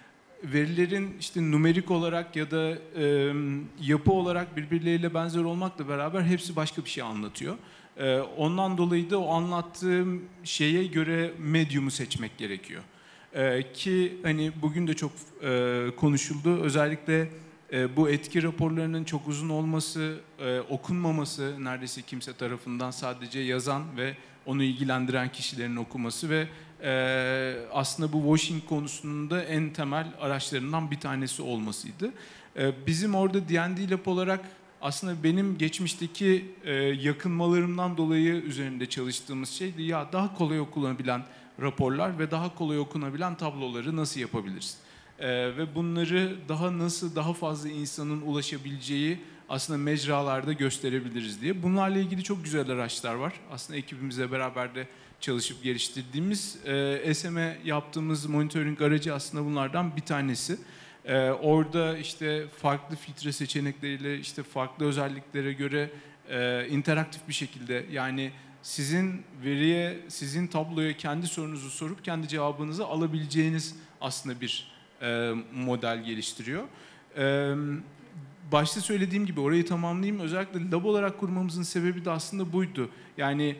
verilerin işte numerik olarak ya da e, yapı olarak birbirleriyle benzer olmakla beraber hepsi başka bir şey anlatıyor. E, ondan dolayı da o anlattığım şeye göre medyumu seçmek gerekiyor. E, ki hani bugün de çok e, konuşuldu. Özellikle e, bu etki raporlarının çok uzun olması, e, okunmaması neredeyse kimse tarafından, sadece yazan ve onu ilgilendiren kişilerin okuması ve e, aslında bu washing konusunda en temel araçlarından bir tanesi olmasıydı. E, bizim orada D and D Lab olarak aslında benim geçmişteki e, yakınmalarımdan dolayı üzerinde çalıştığımız şeydi. Ya daha kolay okunabilen raporlar ve daha kolay okunabilen tabloları nasıl yapabiliriz? Ee, ve bunları daha nasıl daha fazla insanın ulaşabileceği aslında mecralarda gösterebiliriz diye. Bunlarla ilgili çok güzel araçlar var. Aslında ekibimizle beraber de çalışıp geliştirdiğimiz e, S M E yaptığımız monitoring aracı aslında bunlardan bir tanesi. Ee, orada işte farklı filtre seçenekleriyle işte farklı özelliklere göre e, interaktif bir şekilde, yani sizin veriye, sizin tabloya kendi sorunuzu sorup kendi cevabınızı alabileceğiniz aslında bir e, model geliştiriyor. E, başta söylediğim gibi orayı tamamlayayım. Özellikle lab olarak kurmamızın sebebi de aslında buydu. Yani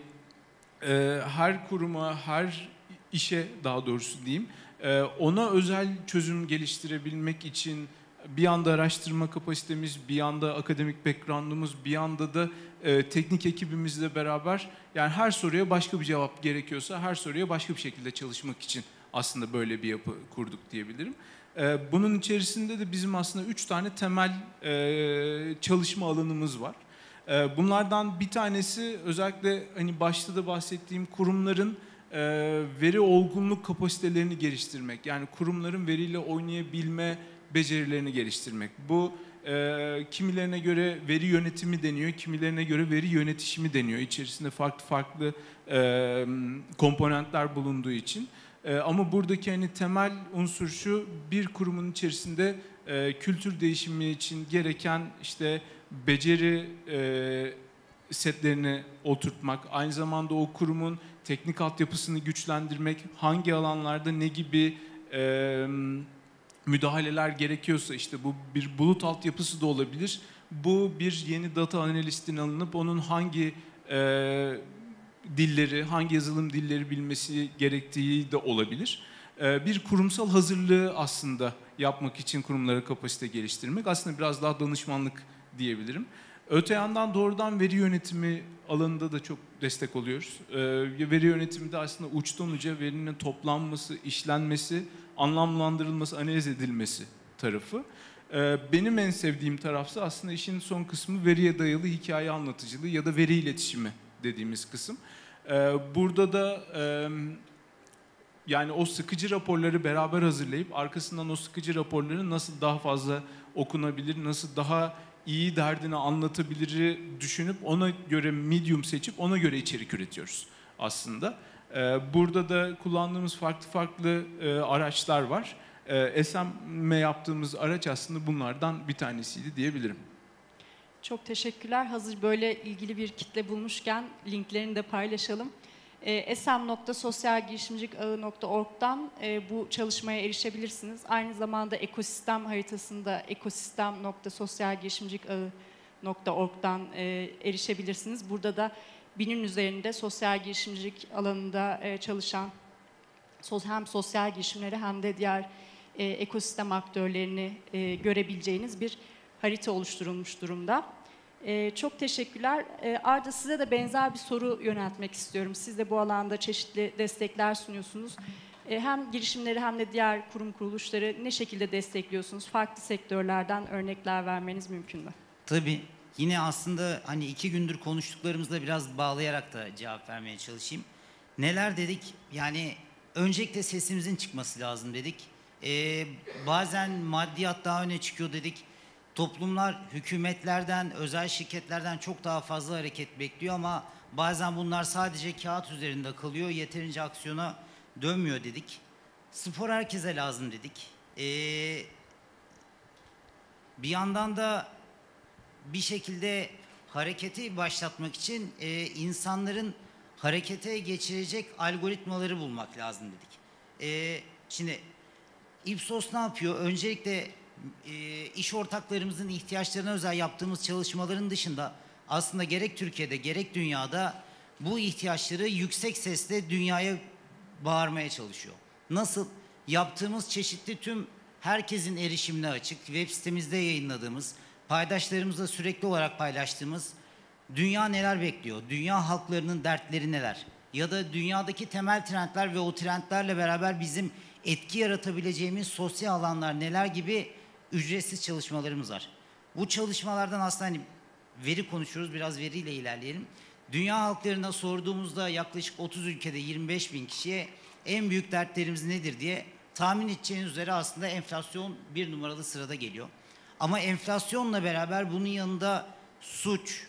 e, her kuruma, her işe daha doğrusu diyeyim, e, ona özel çözüm geliştirebilmek için bir yanda araştırma kapasitemiz, bir yanda akademik background'umuz, bir yanda da e, teknik ekibimizle beraber, yani her soruya başka bir cevap gerekiyorsa her soruya başka bir şekilde çalışmak için aslında böyle bir yapı kurduk diyebilirim. E, bunun içerisinde de bizim aslında üç tane temel e, çalışma alanımız var. E, bunlardan bir tanesi özellikle hani başta da bahsettiğim kurumların e, veri olgunluk kapasitelerini geliştirmek. Yani kurumların veriyle oynayabilme becerilerini geliştirmek. Bu e, kimilerine göre veri yönetimi deniyor, kimilerine göre veri yönetişimi deniyor. İçerisinde farklı farklı e, komponentler bulunduğu için. E, ama buradaki hani temel unsur şu: bir kurumun içerisinde e, kültür değişimi için gereken işte beceri e, setlerini oturtmak, aynı zamanda o kurumun teknik altyapısını güçlendirmek, hangi alanlarda ne gibi e, müdahaleler gerekiyorsa, işte bu bir bulut altyapısı da olabilir. Bu bir yeni data analistin alınıp onun hangi e, dilleri, hangi yazılım dilleri bilmesi gerektiği de olabilir. E, bir kurumsal hazırlığı aslında yapmak için kurumlara kapasite geliştirmek. Aslında biraz daha danışmanlık diyebilirim. Öte yandan doğrudan veri yönetimi alanında da çok destek oluyoruz. E, veri yönetimi de aslında uçtan uca verinin toplanması, işlenmesi, anlamlandırılması, analiz edilmesi tarafı. Ee, benim en sevdiğim tarafsa aslında işin son kısmı veriye dayalı hikaye anlatıcılığı ya da veri iletişimi dediğimiz kısım. Ee, burada da e, yani o sıkıcı raporları beraber hazırlayıp arkasından o sıkıcı raporları nasıl daha fazla okunabilir, nasıl daha iyi derdini anlatabilir düşünüp ona göre medium seçip ona göre içerik üretiyoruz aslında. Burada da kullandığımız farklı farklı e, araçlar var. E, S M E yaptığımız araç aslında bunlardan bir tanesiydi diyebilirim. Çok teşekkürler. Hazır böyle ilgili bir kitle bulmuşken linklerini de paylaşalım. E, esem nokta sosyal girişimcilik ağı nokta org'dan e, bu çalışmaya erişebilirsiniz. Aynı zamanda ekosistem haritasında ekosistem nokta sosyal girişimcilik ağı nokta org'dan e, erişebilirsiniz. Burada da binin üzerinde sosyal girişimcilik alanında e, çalışan hem sosyal girişimleri hem de diğer e, ekosistem aktörlerini e, görebileceğiniz bir harita oluşturulmuş durumda. E, çok teşekkürler. E, Arda, size de benzer bir soru yöneltmek istiyorum. Siz de bu alanda çeşitli destekler sunuyorsunuz. E, hem girişimleri hem de diğer kurum kuruluşları ne şekilde destekliyorsunuz? Farklı sektörlerden örnekler vermeniz mümkün mü? Tabii. Yine aslında hani iki gündür konuştuklarımızla biraz bağlayarak da cevap vermeye çalışayım. Neler dedik? Yani öncelikle sesimizin çıkması lazım dedik. Ee, bazen maddiyat daha öne çıkıyor dedik. Toplumlar hükümetlerden, özel şirketlerden çok daha fazla hareket bekliyor ama bazen bunlar sadece kağıt üzerinde kalıyor, yeterince aksiyona dönmüyor dedik. Spor herkese lazım dedik. Ee, bir yandan da bir şekilde hareketi başlatmak için e, insanların harekete geçirecek algoritmaları bulmak lazım dedik. E, şimdi Ipsos ne yapıyor? Öncelikle e, iş ortaklarımızın ihtiyaçlarına özel yaptığımız çalışmaların dışında aslında gerek Türkiye'de gerek dünyada bu ihtiyaçları yüksek sesle dünyaya bağırmaya çalışıyor. Nasıl? Yaptığımız çeşitli tüm herkesin erişimine açık, web sitemizde yayınladığımız, paydaşlarımızla sürekli olarak paylaştığımız dünya neler bekliyor, dünya halklarının dertleri neler ya da dünyadaki temel trendler ve o trendlerle beraber bizim etki yaratabileceğimiz sosyal alanlar neler gibi ücretsiz çalışmalarımız var. Bu çalışmalardan aslında hani veri konuşuyoruz, biraz veriyle ilerleyelim. Dünya halklarına sorduğumuzda yaklaşık otuz ülkede yirmi beş bin kişiye en büyük dertlerimiz nedir diye tahmin edeceğiniz üzere aslında enflasyon bir numaralı sırada geliyor. Ama enflasyonla beraber bunun yanında suç,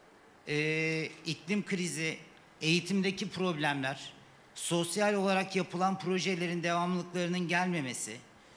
e, iklim krizi, eğitimdeki problemler, sosyal olarak yapılan projelerin devamlılıklarının gelmemesi,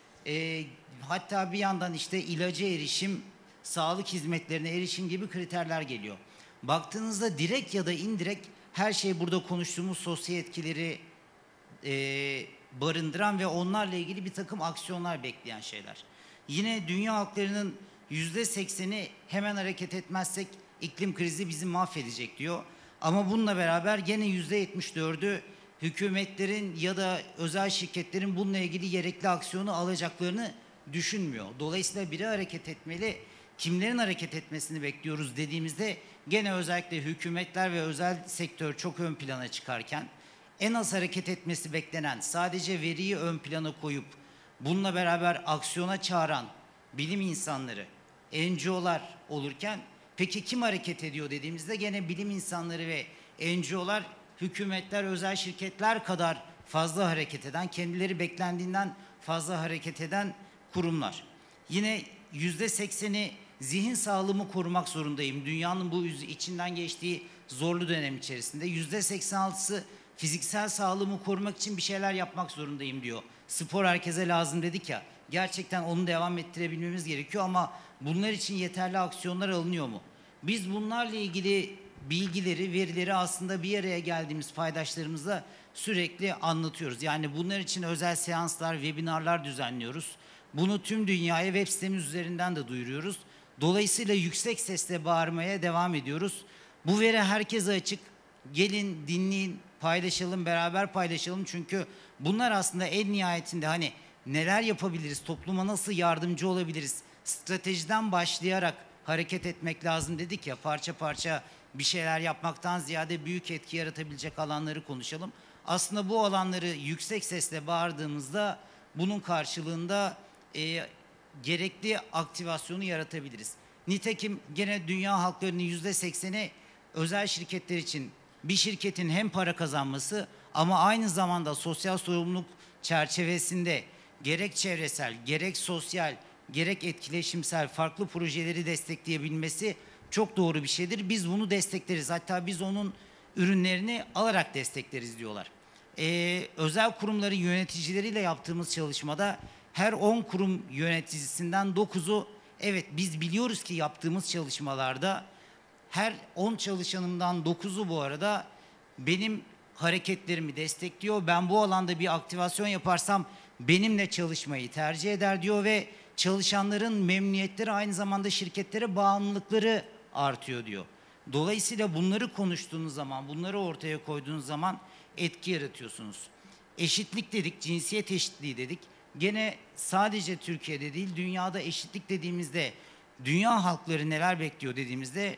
e, hatta bir yandan işte ilaca erişim, sağlık hizmetlerine erişim gibi kriterler geliyor. Baktığınızda direkt ya da indirekt her şey burada konuştuğumuz sosyal etkileri e, barındıran ve onlarla ilgili bir takım aksiyonlar bekleyen şeyler. Yine dünya halklarının yüzde sekseni hemen hareket etmezsek iklim krizi bizi mahvedecek diyor. Ama bununla beraber gene yüzde yetmiş dördü hükümetlerin ya da özel şirketlerin bununla ilgili gerekli aksiyonu alacaklarını düşünmüyor. Dolayısıyla biri hareket etmeli, kimlerin hareket etmesini bekliyoruz dediğimizde gene özellikle hükümetler ve özel sektör çok ön plana çıkarken en az hareket etmesi beklenen, sadece veriyi ön plana koyup bununla beraber aksiyona çağıran bilim insanları, N G O'lar olurken peki kim hareket ediyor dediğimizde gene bilim insanları ve N G O'lar hükümetler, özel şirketler kadar fazla hareket eden, kendileri beklendiğinden fazla hareket eden kurumlar. Yine yüzde sekseni zihin sağlığımı korumak zorundayım. Dünyanın bu içinden geçtiği zorlu dönem içerisinde yüzde seksen altısı fiziksel sağlığımı korumak için bir şeyler yapmak zorundayım diyor. Spor herkese lazım dedik ya. Gerçekten onu devam ettirebilmemiz gerekiyor ama bunlar için yeterli aksiyonlar alınıyor mu? Biz bunlarla ilgili bilgileri, verileri aslında bir araya geldiğimiz paydaşlarımızla sürekli anlatıyoruz. Yani bunlar için özel seanslar, webinarlar düzenliyoruz. Bunu tüm dünyaya web sitemiz üzerinden de duyuruyoruz. Dolayısıyla yüksek sesle bağırmaya devam ediyoruz. Bu veri herkese açık. Gelin, dinleyin, paylaşalım, beraber paylaşalım. Çünkü bunlar aslında en nihayetinde hani neler yapabiliriz, topluma nasıl yardımcı olabiliriz, stratejiden başlayarak hareket etmek lazım dedik ya, parça parça bir şeyler yapmaktan ziyade büyük etki yaratabilecek alanları konuşalım. Aslında bu alanları yüksek sesle bağırdığımızda bunun karşılığında e, gerekli aktivasyonu yaratabiliriz. Nitekim gene dünya halklarının yüzde sekseni özel şirketler için bir şirketin hem para kazanması ama aynı zamanda sosyal sorumluluk çerçevesinde gerek çevresel, gerek sosyal, gerek etkileşimsel farklı projeleri destekleyebilmesi çok doğru bir şeydir. Biz bunu destekleriz. Hatta biz onun ürünlerini alarak destekleriz diyorlar. Ee, özel kurumların yöneticileriyle yaptığımız çalışmada her on kurum yöneticisinden dokuzu evet biz biliyoruz ki yaptığımız çalışmalarda her on çalışanımdan dokuzu bu arada benim hareketlerimi destekliyor. Ben bu alanda bir aktivasyon yaparsam benimle çalışmayı tercih eder diyor ve çalışanların memnuniyetleri aynı zamanda şirketlere bağımlılıkları artıyor diyor. Dolayısıyla bunları konuştuğunuz zaman, bunları ortaya koyduğunuz zaman etki yaratıyorsunuz. Eşitlik dedik, cinsiyet eşitliği dedik. Gene sadece Türkiye'de değil, dünyada eşitlik dediğimizde, dünya halkları neler bekliyor dediğimizde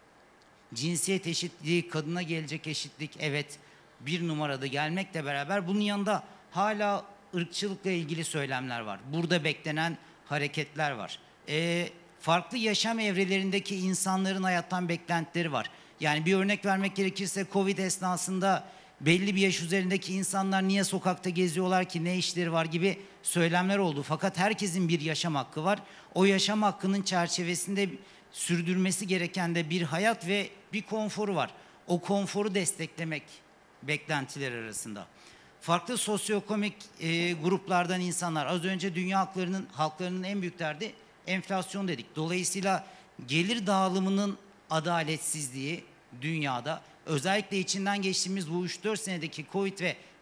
cinsiyet eşitliği, kadına gelecek eşitlik evet bir numarada gelmekle beraber bunun yanında hala ırkçılıkla ilgili söylemler var. Burada beklenen hareketler var. Ee, farklı yaşam evrelerindeki insanların hayattan beklentileri var. Yani bir örnek vermek gerekirse Covid esnasında belli bir yaş üzerindeki insanlar niye sokakta geziyorlar ki, ne işleri var gibi söylemler oldu. Fakat herkesin bir yaşam hakkı var. O yaşam hakkının çerçevesinde sürdürmesi gereken de bir hayat ve bir konforu var. O konforu desteklemek beklentiler arasında. Farklı sosyoekonomik e, gruplardan insanlar, az önce dünya halklarının, halklarının en büyük derdi enflasyon dedik. Dolayısıyla gelir dağılımının adaletsizliği dünyada, özellikle içinden geçtiğimiz bu üç dört senedeki Covid ve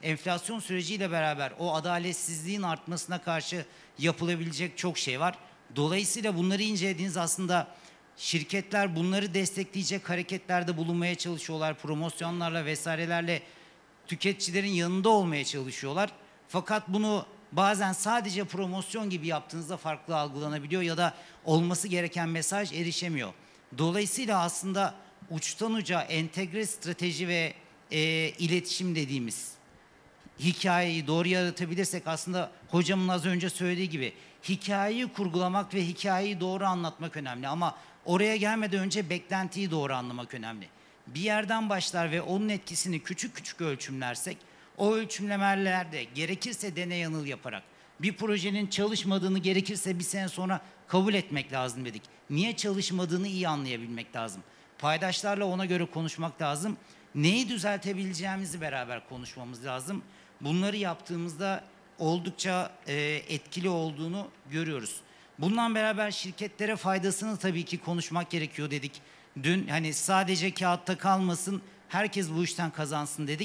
enflasyon süreciyle beraber o adaletsizliğin artmasına karşı yapılabilecek çok şey var. Dolayısıyla bunları incelediğiniz aslında şirketler bunları destekleyecek hareketlerde bulunmaya çalışıyorlar. Promosyonlarla vesairelerle tüketicilerin yanında olmaya çalışıyorlar. Fakat bunu bazen sadece promosyon gibi yaptığınızda farklı algılanabiliyor ya da olması gereken mesaj erişemiyor. Dolayısıyla aslında uçtan uca entegre strateji ve e, iletişim dediğimiz hikayeyi doğru yaratabilirsek aslında hocamın az önce söylediği gibi hikayeyi kurgulamak ve hikayeyi doğru anlatmak önemli. Ama oraya gelmeden önce beklentiyi doğru anlamak önemli. Bir yerden başlar ve onun etkisini küçük küçük ölçümlersek o ölçümlemelerde gerekirse deney yanıl yaparak bir projenin çalışmadığını gerekirse bir sene sonra kabul etmek lazım dedik. Niye çalışmadığını iyi anlayabilmek lazım. Paydaşlarla ona göre konuşmak lazım. Neyi düzeltebileceğimizi beraber konuşmamız lazım. Bunları yaptığımızda oldukça e, etkili olduğunu görüyoruz. Bundan beraber şirketlere faydasını tabii ki konuşmak gerekiyor dedik. Dün hani sadece kağıtta kalmasın, herkes bu işten kazansın dedik.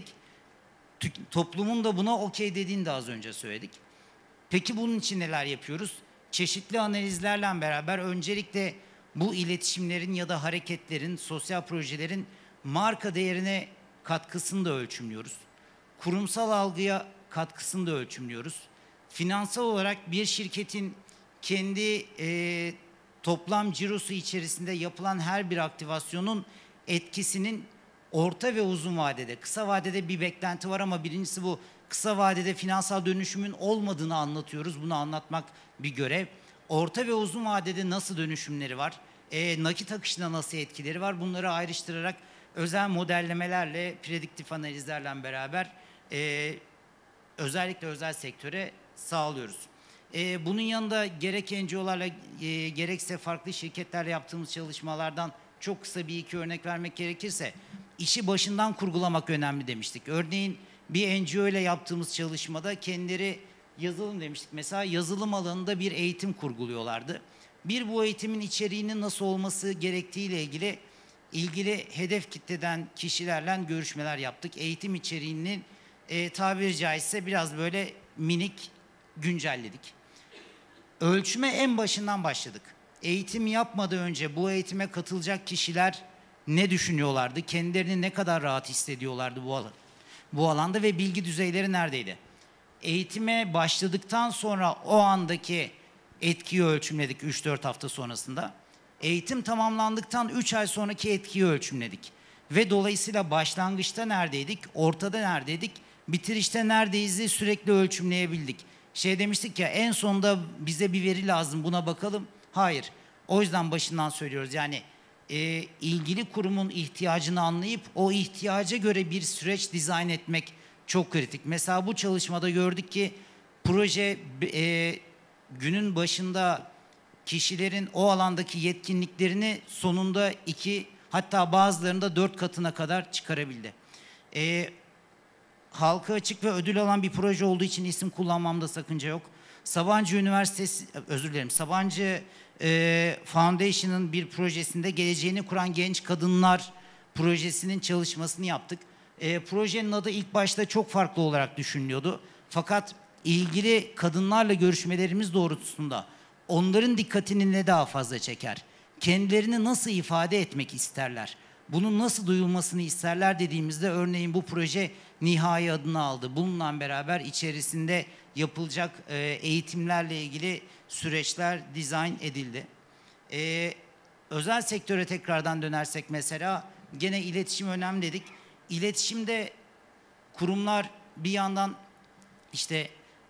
Toplumun da buna okey dediğini de az önce söyledik. Peki bunun için neler yapıyoruz? Çeşitli analizlerle beraber öncelikle bu iletişimlerin ya da hareketlerin, sosyal projelerin marka değerine katkısını da ölçümlüyoruz. Kurumsal algıya katkısını da ölçümlüyoruz. Finansal olarak bir şirketin kendi e, toplam cirosu içerisinde yapılan her bir aktivasyonun etkisinin orta ve uzun vadede, kısa vadede bir beklenti var ama birincisi bu kısa vadede finansal dönüşümün olmadığını anlatıyoruz. Bunu anlatmak bir görev. Orta ve uzun vadede nasıl dönüşümleri var? E, nakit akışına nasıl etkileri var? Bunları ayrıştırarak özel modellemelerle, prediktif analizlerle beraber e, özellikle özel sektöre sağlıyoruz. E, bunun yanında gerek N G O'larla e, gerekse farklı şirketlerle yaptığımız çalışmalardan çok kısa bir iki örnek vermek gerekirse işi başından kurgulamak önemli demiştik. Örneğin bir N G O ile yaptığımız çalışmada kendileri yazılım demiştik. Mesela yazılım alanında bir eğitim kurguluyorlardı. Bir bu eğitimin içeriğinin nasıl olması gerektiğiyle ilgili ilgili hedef kitleden kişilerle görüşmeler yaptık. Eğitim içeriğinin e, tabiri caizse biraz böyle minik güncelledik. Ölçüme en başından başladık. Eğitim yapmadan önce bu eğitime katılacak kişiler ne düşünüyorlardı? Kendilerini ne kadar rahat hissediyorlardı bu alan, bu alanda ve bilgi düzeyleri neredeydi? Eğitime başladıktan sonra o andaki etkiyi ölçümledik üç dört hafta sonrasında. Eğitim tamamlandıktan üç ay sonraki etkiyi ölçümledik. Ve dolayısıyla başlangıçta neredeydik, ortada neredeydik, bitirişte neredeyiz sürekli ölçümleyebildik. Şey demiştik ya en sonunda bize bir veri lazım buna bakalım. Hayır. O yüzden başından söylüyoruz yani e, ilgili kurumun ihtiyacını anlayıp o ihtiyaca göre bir süreç dizayn etmek çok kritik. Mesela bu çalışmada gördük ki proje e, günün başında kişilerin o alandaki yetkinliklerini sonunda iki hatta bazılarında dört katına kadar çıkarabildi. E, halka açık ve ödül alan bir proje olduğu için isim kullanmamda sakınca yok. Sabancı Üniversitesi, özür dilerim, Sabancı e, Foundation'ın bir projesinde geleceğini kuran genç kadınlar projesinin çalışmasını yaptık. E, projenin adı ilk başta çok farklı olarak düşünülüyordu. Fakat ilgili kadınlarla görüşmelerimiz doğrultusunda onların dikkatini ne daha fazla çeker? Kendilerini nasıl ifade etmek isterler? Bunun nasıl duyulmasını isterler dediğimizde örneğin bu proje nihai adını aldı. Bununla beraber içerisinde yapılacak e, eğitimlerle ilgili süreçler dizayn edildi. E, özel sektöre tekrardan dönersek mesela gene iletişim önemli dedik. İletişimde kurumlar bir yandan işte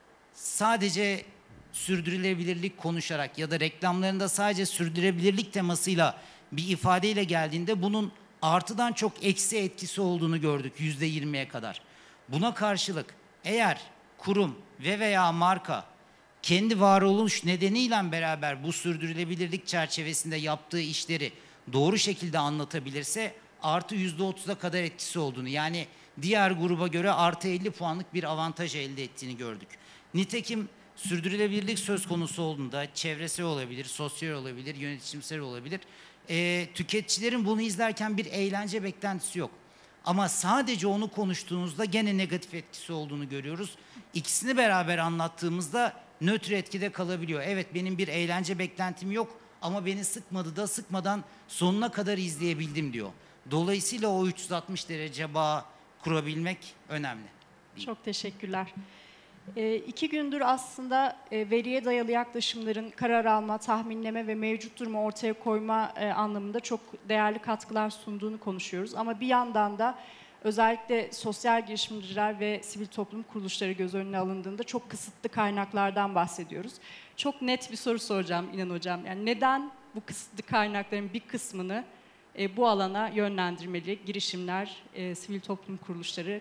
sadece sürdürülebilirlik konuşarak ya da reklamlarında sadece sürdürülebilirlik temasıyla bir ifadeyle geldiğinde bunun artıdan çok eksi etkisi olduğunu gördük yüzde yirmiye kadar. Buna karşılık eğer kurum ve veya marka kendi varoluş nedeniyle beraber bu sürdürülebilirlik çerçevesinde yaptığı işleri doğru şekilde anlatabilirse artı yüzde otuza kadar etkisi olduğunu yani diğer gruba göre artı elli puanlık bir avantaj elde ettiğini gördük. Nitekim sürdürülebilirlik söz konusu olduğunda çevresel olabilir, sosyal olabilir, yönetimsel olabilir. E, tüketicilerin bunu izlerken bir eğlence beklentisi yok. Ama sadece onu konuştuğunuzda gene negatif etkisi olduğunu görüyoruz. İkisini beraber anlattığımızda nötr etkide kalabiliyor. Evet, benim bir eğlence beklentim yok ama beni sıkmadı da sıkmadan sonuna kadar izleyebildim diyor. Dolayısıyla o üç yüz altmış derece bağ kurabilmek önemli. Çok teşekkürler. E, iki gündür aslında e, veriye dayalı yaklaşımların karar alma, tahminleme ve mevcut durumu ortaya koyma e, anlamında çok değerli katkılar sunduğunu konuşuyoruz. Ama bir yandan da özellikle sosyal girişimciler ve sivil toplum kuruluşları göz önüne alındığında çok kısıtlı kaynaklardan bahsediyoruz. Çok net bir soru soracağım İnan Hocam. Yani neden bu kısıtlı kaynakların bir kısmını e, bu alana yönlendirmeli girişimler, e, sivil toplum kuruluşları?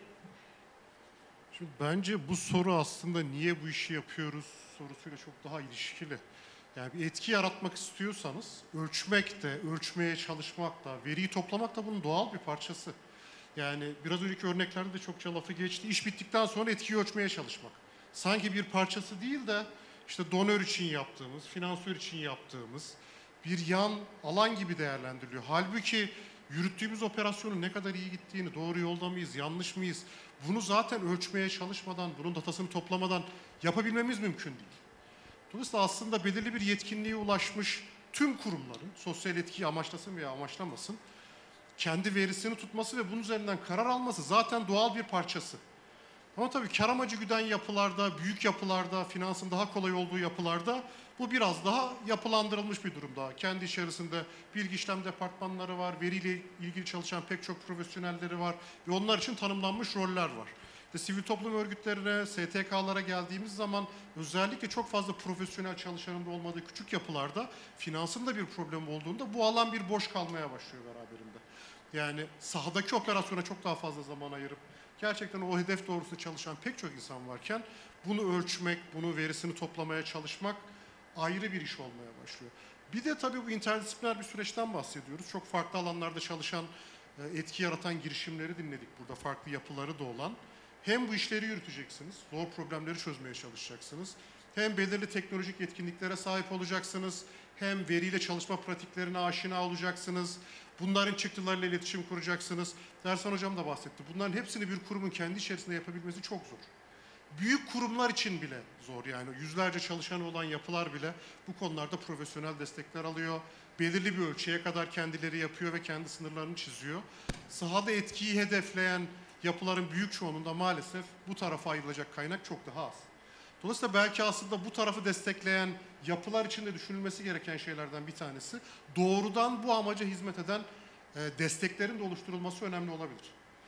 Şimdi bence bu soru aslında niye bu işi yapıyoruz sorusuyla çok daha ilişkili. Yani bir etki yaratmak istiyorsanız ölçmek de, ölçmeye çalışmak da, veriyi toplamak da bunun doğal bir parçası. Yani biraz önceki örneklerde de çokça lafı geçti. İş bittikten sonra etkiyi ölçmeye çalışmak. Sanki bir parçası değil de işte donör için yaptığımız, finansör için yaptığımız bir yan alan gibi değerlendiriliyor. Halbuki yürüttüğümüz operasyonun ne kadar iyi gittiğini, doğru yolda mıyız, yanlış mıyız? Bunu zaten ölçmeye çalışmadan, bunun datasını toplamadan yapabilmemiz mümkün değil. Dolayısıyla aslında belirli bir yetkinliğe ulaşmış tüm kurumların, sosyal etkiyi amaçlasın veya amaçlamasın, kendi verisini tutması ve bunun üzerinden karar alması zaten doğal bir parçası. Ama tabii kar amacı güden yapılarda, büyük yapılarda, finansın daha kolay olduğu yapılarda bu biraz daha yapılandırılmış bir durumda. Kendi içerisinde bilgi işlem departmanları var, veriyle ilgili çalışan pek çok profesyonelleri var ve onlar için tanımlanmış roller var. İşte sivil toplum örgütlerine, S T K'lara geldiğimiz zaman özellikle çok fazla profesyonel çalışanın da olmadığı küçük yapılarda finansın da bir problem olduğunda bu alan bir boş kalmaya başlıyor beraberinde. Yani sahadaki operasyona çok daha fazla zaman ayırıp gerçekten o hedef doğrultusunda çalışan pek çok insan varken bunu ölçmek, bunu verisini toplamaya çalışmak ayrı bir iş olmaya başlıyor. Bir de tabii bu interdisipliner bir süreçten bahsediyoruz. Çok farklı alanlarda çalışan, etki yaratan girişimleri dinledik burada, farklı yapıları da olan. Hem bu işleri yürüteceksiniz, zor problemleri çözmeye çalışacaksınız. Hem belirli teknolojik yetkinliklere sahip olacaksınız, hem veriyle çalışma pratiklerine aşina olacaksınız. Bunların çıktılarıyla iletişim kuracaksınız. Dersan Hocam da bahsetti. Bunların hepsini bir kurumun kendi içerisinde yapabilmesi çok zor. Büyük kurumlar için bile zor, yani yüzlerce çalışanı olan yapılar bile bu konularda profesyonel destekler alıyor. Belirli bir ölçüye kadar kendileri yapıyor ve kendi sınırlarını çiziyor. Sahada etkiyi hedefleyen yapıların büyük çoğunluğunda maalesef bu tarafa ayrılacak kaynak çok daha az. Dolayısıyla belki aslında bu tarafı destekleyen yapılar için de düşünülmesi gereken şeylerden bir tanesi doğrudan bu amaca hizmet eden e, desteklerin de oluşturulması önemli olabilir.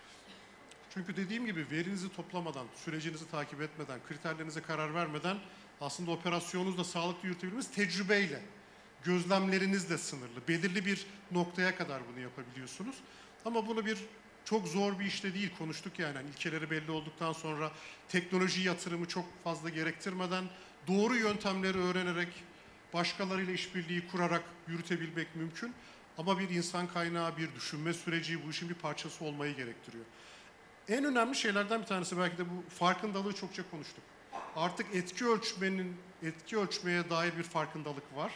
Çünkü dediğim gibi verinizi toplamadan, sürecinizi takip etmeden, kriterlerinize karar vermeden aslında operasyonunuzda sağlıklı yürütebilmeniz tecrübeyle, gözlemlerinizle sınırlı. Belirli bir noktaya kadar bunu yapabiliyorsunuz. Ama bunu bir çok zor bir işte değil, konuştuk yani. yani ilkeleri belli olduktan sonra teknoloji yatırımı çok fazla gerektirmeden doğru yöntemleri öğrenerek, başkalarıyla işbirliği kurarak yürütebilmek mümkün. Ama bir insan kaynağı, bir düşünme süreci bu işin bir parçası olmayı gerektiriyor. En önemli şeylerden bir tanesi belki de bu farkındalığı çokça konuştuk. Artık etki ölçmenin, etki ölçmeye dair bir farkındalık var.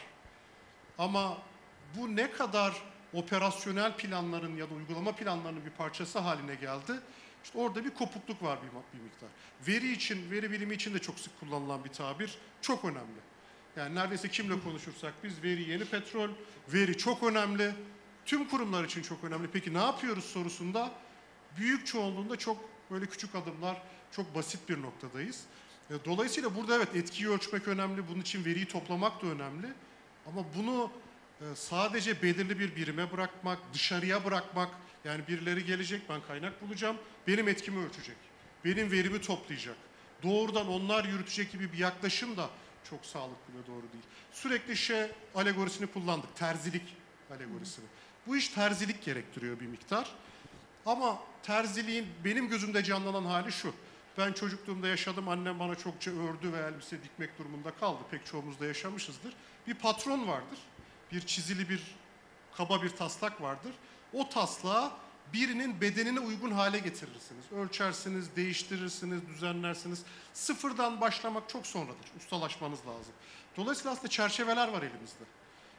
Ama bu ne kadar operasyonel planların ya da uygulama planlarının bir parçası haline geldi. İşte orada bir kopukluk var bir, bir miktar. Veri için, veri bilimi için de çok sık kullanılan bir tabir çok önemli. Yani neredeyse kimle konuşursak biz veri yeni petrol, veri çok önemli. Tüm kurumlar için çok önemli. Peki ne yapıyoruz sorusunda büyük çoğunluğunda çok böyle küçük adımlar, çok basit bir noktadayız. Dolayısıyla burada evet etkiyi ölçmek önemli, bunun için veriyi toplamak da önemli. Ama bunu sadece belirli bir birime bırakmak, dışarıya bırakmak, yani birileri gelecek, ben kaynak bulacağım, benim etkimi ölçecek, benim verimi toplayacak, doğrudan onlar yürütecek gibi bir yaklaşım da çok sağlıklı ve doğru değil. Sürekli şey alegorisini kullandık, terzilik alegorisini. Bu iş terzilik gerektiriyor bir miktar. Ama terziliğin benim gözümde canlanan hali şu. Ben çocukluğumda yaşadım, annem bana çokça ördü ve elbise dikmek durumunda kaldı. Pek çoğumuz da yaşamışızdır. Bir patron vardır. Bir çizili bir, kaba bir taslak vardır. O taslağı birinin bedenine uygun hale getirirsiniz. Ölçersiniz, değiştirirsiniz, düzenlersiniz. Sıfırdan başlamak çok sonradır. Ustalaşmanız lazım. Dolayısıyla aslında çerçeveler var elimizde.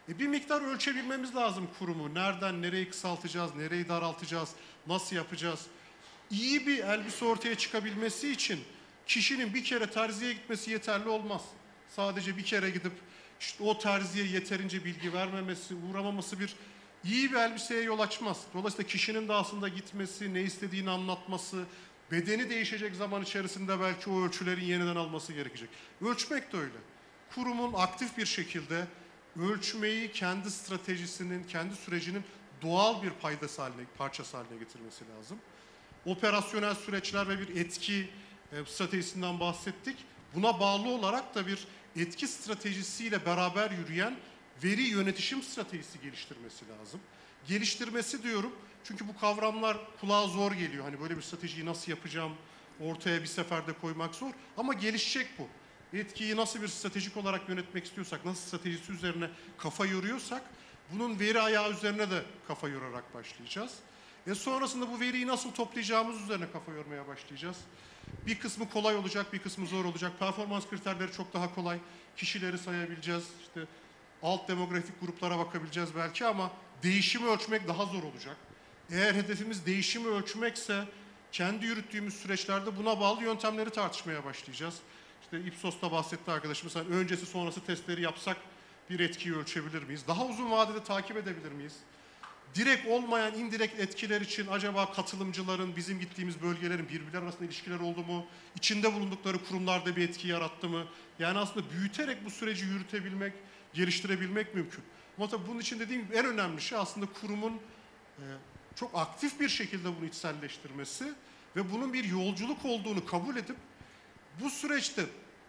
E bir miktar ölçebilmemiz lazım kurumu. Nereden nereyi kısaltacağız, nereyi daraltacağız, nasıl yapacağız? İyi bir elbise ortaya çıkabilmesi için kişinin bir kere terziye gitmesi yeterli olmaz. Sadece bir kere gidip işte o terziye yeterince bilgi vermemesi, uğramaması bir iyi bir elbiseye yol açmaz. Dolayısıyla kişinin de aslında gitmesi, ne istediğini anlatması, bedeni değişecek zaman içerisinde belki o ölçülerin yeniden alması gerekecek. Ölçmek de öyle. Kurumun aktif bir şekilde ölçmeyi kendi stratejisinin, kendi sürecinin doğal bir paydası haline, parçası haline getirmesi lazım. Operasyonel süreçler ve bir etki e, stratejisinden bahsettik. Buna bağlı olarak da bir etki stratejisiyle beraber yürüyen veri yönetişim stratejisi geliştirmesi lazım. Geliştirmesi diyorum çünkü bu kavramlar kulağa zor geliyor. Hani böyle bir stratejiyi nasıl yapacağım ortaya bir seferde koymak zor ama gelişecek bu. Etkiyi nasıl bir stratejik olarak yönetmek istiyorsak, nasıl stratejisi üzerine kafa yoruyorsak bunun veri ayağı üzerine de kafa yorarak başlayacağız. E sonrasında bu veriyi nasıl toplayacağımız üzerine kafa yormaya başlayacağız. Bir kısmı kolay olacak, bir kısmı zor olacak. Performans kriterleri çok daha kolay. Kişileri sayabileceğiz, işte alt demografik gruplara bakabileceğiz belki ama değişimi ölçmek daha zor olacak. Eğer hedefimiz değişimi ölçmekse kendi yürüttüğümüz süreçlerde buna bağlı yöntemleri tartışmaya başlayacağız. İşte Ipsos'ta bahsetti arkadaşımız, hani öncesi sonrası testleri yapsak bir etkiyi ölçebilir miyiz? Daha uzun vadede takip edebilir miyiz? Direkt olmayan indirekt etkiler için acaba katılımcıların, bizim gittiğimiz bölgelerin birbirleri arasında ilişkiler oldu mu? İçinde bulundukları kurumlarda bir etki yarattı mı? Yani aslında büyüterek bu süreci yürütebilmek, geliştirebilmek mümkün. Ama tabii bunun için dediğim gibi en önemli şey aslında kurumun e, çok aktif bir şekilde bunu içselleştirmesi ve bunun bir yolculuk olduğunu kabul edip bu süreçte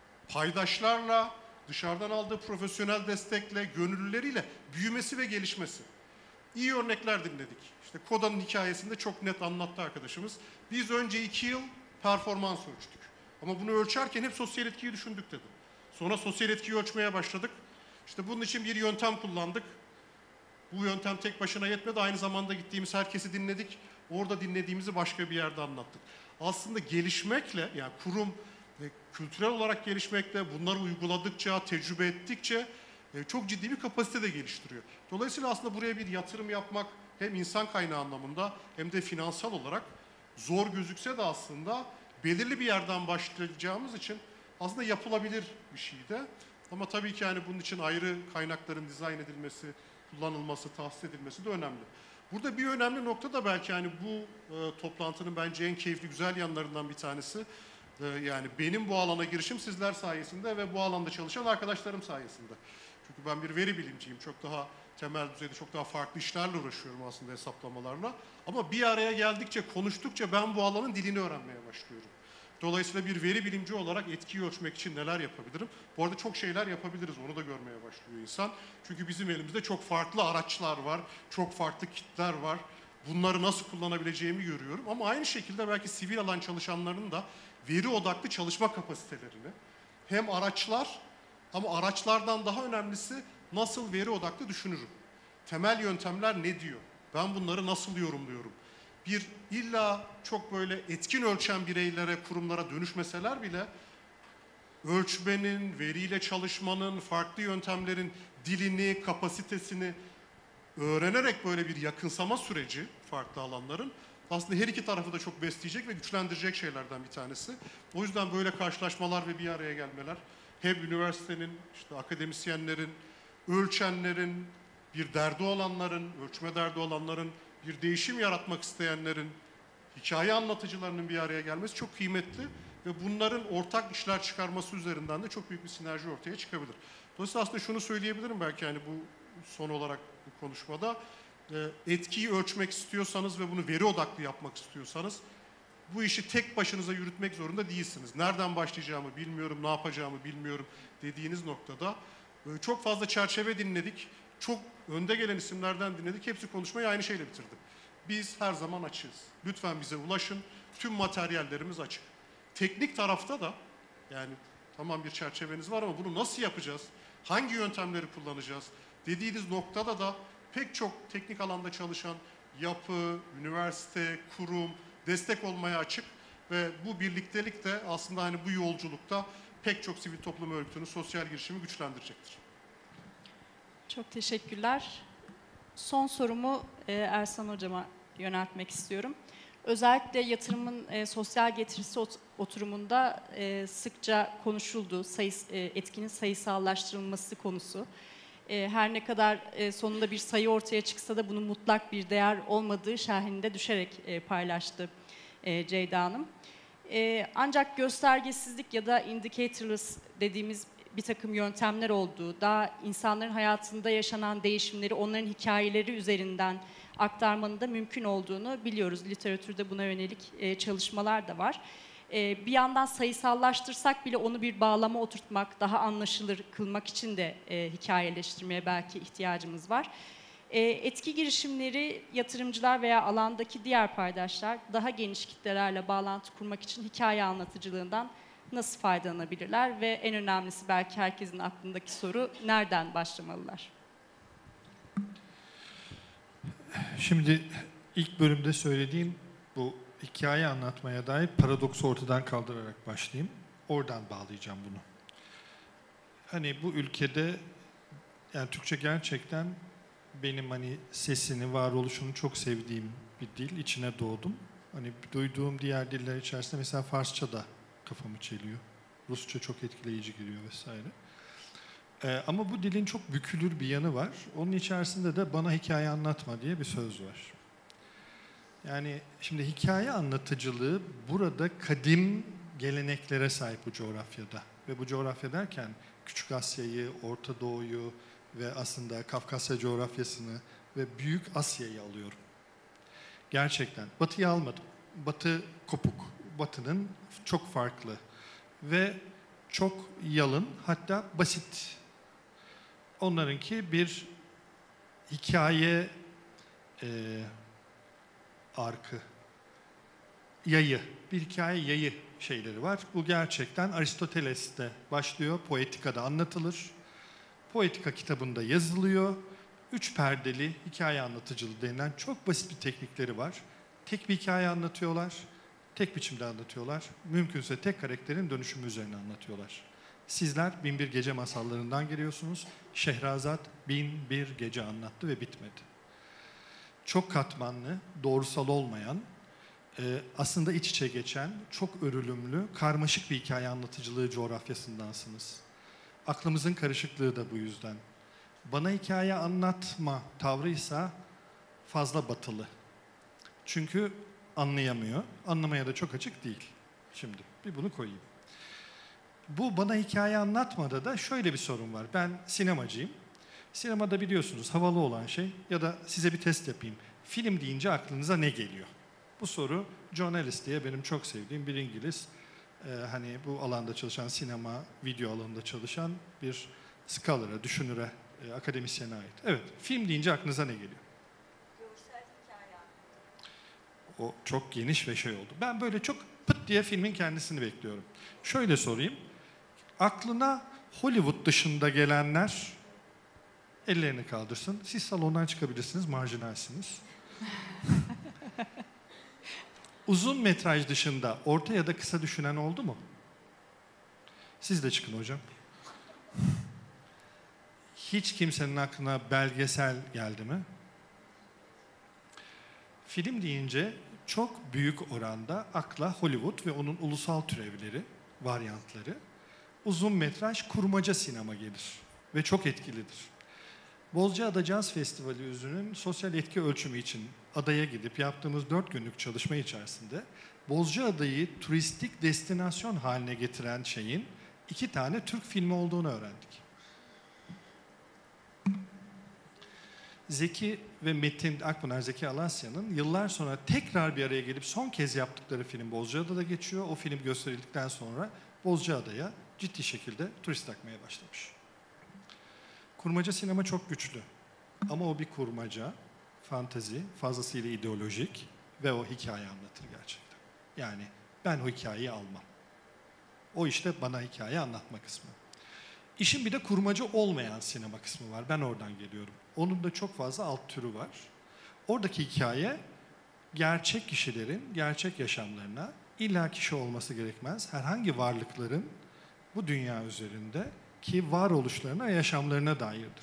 paydaşlarla, dışarıdan aldığı profesyonel destekle, gönüllüleriyle büyümesi ve gelişmesi. İyi örnekler dinledik. İşte Koda'nın hikayesinde çok net anlattı arkadaşımız. Biz önce iki yıl performans ölçtük. Ama bunu ölçerken hep sosyal etkiyi düşündük dedi. Sonra sosyal etkiyi ölçmeye başladık. İşte bunun için bir yöntem kullandık. Bu yöntem tek başına yetmedi. Aynı zamanda gittiğimiz herkesi dinledik. Orada dinlediğimizi başka bir yerde anlattık. Aslında gelişmekle, yani kurum ve kültürel olarak gelişmekle, bunları uyguladıkça, tecrübe ettikçe çok ciddi bir kapasite de geliştiriyor. Dolayısıyla aslında buraya bir yatırım yapmak hem insan kaynağı anlamında hem de finansal olarak zor gözükse de aslında belirli bir yerden başlayacağımız için aslında yapılabilir bir şey de. Ama tabii ki yani bunun için ayrı kaynakların dizayn edilmesi, kullanılması, tahsis edilmesi de önemli. Burada bir önemli nokta da belki yani bu e, toplantının bence en keyifli, güzel yanlarından bir tanesi. E, yani benim bu alana girişim sizler sayesinde ve bu alanda çalışan arkadaşlarım sayesinde. Çünkü ben bir veri bilimciyim. Çok daha temel düzeyde, çok daha farklı işlerle uğraşıyorum aslında, hesaplamalarla. Ama bir araya geldikçe, konuştukça ben bu alanın dilini öğrenmeye başlıyorum. Dolayısıyla bir veri bilimci olarak etkiyi ölçmek için neler yapabilirim? Bu arada çok şeyler yapabiliriz, onu da görmeye başlıyor insan. Çünkü bizim elimizde çok farklı araçlar var, çok farklı kitler var. Bunları nasıl kullanabileceğimi görüyorum. Ama aynı şekilde belki sivil alan çalışanlarının da veri odaklı çalışma kapasitelerini, hem araçlar ama araçlardan daha önemlisi nasıl veri odaklı düşünürüm? Temel yöntemler ne diyor? Ben bunları nasıl yorumluyorum? Bir illa çok böyle etkin ölçen bireylere, kurumlara dönüşmeseler bile ölçmenin, veriyle çalışmanın, farklı yöntemlerin dilini, kapasitesini öğrenerek böyle bir yakınsama süreci farklı alanların aslında her iki tarafı da çok besleyecek ve güçlendirecek şeylerden bir tanesi. O yüzden böyle karşılaşmalar ve bir araya gelmeler hem üniversitenin, işte akademisyenlerin, ölçenlerin, bir derdi olanların, ölçme derdi olanların, bir değişim yaratmak isteyenlerin, hikaye anlatıcılarının bir araya gelmesi çok kıymetli ve bunların ortak işler çıkarması üzerinden de çok büyük bir sinerji ortaya çıkabilir. Dolayısıyla aslında şunu söyleyebilirim belki hani bu son olarak bu konuşmada, etkiyi ölçmek istiyorsanız ve bunu veri odaklı yapmak istiyorsanız bu işi tek başınıza yürütmek zorunda değilsiniz. Nereden başlayacağımı bilmiyorum, ne yapacağımı bilmiyorum dediğiniz noktada çok fazla çerçeve dinledik. Çok önde gelen isimlerden dinledik. Hepsi konuşmayı aynı şeyle bitirdi. Biz her zaman açığız. Lütfen bize ulaşın. Tüm materyallerimiz açık. Teknik tarafta da yani tamam bir çerçeveniz var ama bunu nasıl yapacağız? Hangi yöntemleri kullanacağız? Dediğiniz noktada da pek çok teknik alanda çalışan yapı, üniversite, kurum destek olmaya açık ve bu birliktelik de aslında hani bu yolculukta pek çok sivil toplum örgütünün sosyal girişimi güçlendirecektir. Çok teşekkürler. Son sorumu e, Ersan Hocam'a yöneltmek istiyorum. Özellikle yatırımın e, sosyal getirisi ot- oturumunda e, sıkça konuşulduğu sayıs- e, etkinin sayısallaştırılması konusu. E, her ne kadar e, sonunda bir sayı ortaya çıksa da bunun mutlak bir değer olmadığı şerhinde düşerek e, paylaştı e, Ceyda Hanım. E, ancak göstergesizlik ya da indicatorless dediğimiz bir takım yöntemler olduğu, daha insanların hayatında yaşanan değişimleri onların hikayeleri üzerinden aktarmanın da mümkün olduğunu biliyoruz. Literatürde buna yönelik e, çalışmalar da var. E, bir yandan sayısallaştırsak bile onu bir bağlama oturtmak, daha anlaşılır kılmak için de e, hikayeleştirmeye belki ihtiyacımız var. E, etki girişimleri, yatırımcılar veya alandaki diğer paydaşlar daha geniş kitlelerle bağlantı kurmak için hikaye anlatıcılığından nasıl faydalanabilirler ve en önemlisi belki herkesin aklındaki soru, nereden başlamalılar? Şimdi ilk bölümde söylediğim bu hikaye anlatmaya dair paradoksu ortadan kaldırarak başlayayım. Oradan bağlayacağım bunu. Hani bu ülkede, yani Türkçe gerçekten benim hani sesini, varoluşunu çok sevdiğim bir dil. İçine doğdum. Hani duyduğum diğer diller içerisinde mesela Farsça da kafamı çeliyor. Rusça çok etkileyici geliyor vesaire. Ee, ama bu dilin çok bükülür bir yanı var. Onun içerisinde de bana hikaye anlatma diye bir söz var. Yani şimdi hikaye anlatıcılığı burada kadim geleneklere sahip bu coğrafyada. Ve bu coğrafya derken Küçük Asya'yı, Orta Doğu'yu ve aslında Kafkasya coğrafyasını ve Büyük Asya'yı alıyorum. Gerçekten. Batı'yı almadım. Batı kopuk. Batı'nın çok farklı ve çok yalın, hatta basit. Onlarınki bir hikaye e, arkı, yayı, bir hikaye yayı şeyleri var. Bu gerçekten Aristoteles'te başlıyor, Poetika'da anlatılır. Poetika kitabında yazılıyor. Üç perdeli hikaye anlatıcılığı denilen çok basit bir teknikleri var. Tek bir hikaye anlatıyorlar, tek biçimde anlatıyorlar. Mümkünse tek karakterin dönüşümü üzerine anlatıyorlar. Sizler Bin Bir Gece masallarından geliyorsunuz. Şehrazat bin bir gece anlattı ve bitmedi. Çok katmanlı, doğrusal olmayan, aslında iç içe geçen, çok örülümlü, karmaşık bir hikaye anlatıcılığı coğrafyasındansınız. Aklımızın karışıklığı da bu yüzden. Bana hikaye anlatma tavrıysa fazla batılı. Çünkü anlayamıyor. Anlamaya da çok açık değil. Şimdi bir bunu koyayım. Bu bana hikaye anlatmada da şöyle bir sorun var. Ben sinemacıyım. Sinemada biliyorsunuz havalı olan şey, ya da size bir test yapayım. Film deyince aklınıza ne geliyor? Bu soru John Ellis diye benim çok sevdiğim bir İngiliz, e, hani bu alanda çalışan, sinema, video alanında çalışan bir scholar'a, düşünüre, e, akademisyene ait. Evet, film deyince aklınıza ne geliyor? Görsel hikaye. O çok geniş ve şey oldu. Ben böyle çok pıt diye filmin kendisini bekliyorum. Şöyle sorayım. Aklına Hollywood dışında gelenler ellerini kaldırsın. Siz salondan çıkabilirsiniz, marjinalsiniz. Uzun metraj dışında orta ya da kısa düşünen oldu mu? Siz de çıkın hocam. Hiç kimsenin aklına belgesel geldi mi? Film deyince çok büyük oranda akla Hollywood ve onun ulusal türevleri, varyantları, uzun metraj kurmaca sinema gelir ve çok etkilidir. Bozcaada Caz Festivali Üzü'nün sosyal etki ölçümü için adaya gidip yaptığımız dört günlük çalışma içerisinde Bozcaada'yı turistik destinasyon haline getiren şeyin iki tane Türk filmi olduğunu öğrendik. Zeki ve Metin Akpınar, Zeki Alasya'nın yıllar sonra tekrar bir araya gelip son kez yaptıkları film Bozcaada'da geçiyor. O film gösterildikten sonra Bozcaada'ya ciddi şekilde turist akmaya başlamış. Kurmaca sinema çok güçlü. Ama o bir kurmaca, fantezi, fazlasıyla ideolojik ve o hikaye anlatır gerçekten. Yani ben o hikayeyi almam. O işte bana hikaye anlatma kısmı. İşin bir de kurmaca olmayan sinema kısmı var. Ben oradan geliyorum. Onun da çok fazla alt türü var. Oradaki hikaye gerçek kişilerin gerçek yaşamlarına, illa kişi olması gerekmez, herhangi varlıkların bu dünya üzerinde ki varoluşlarına, yaşamlarına dairdir.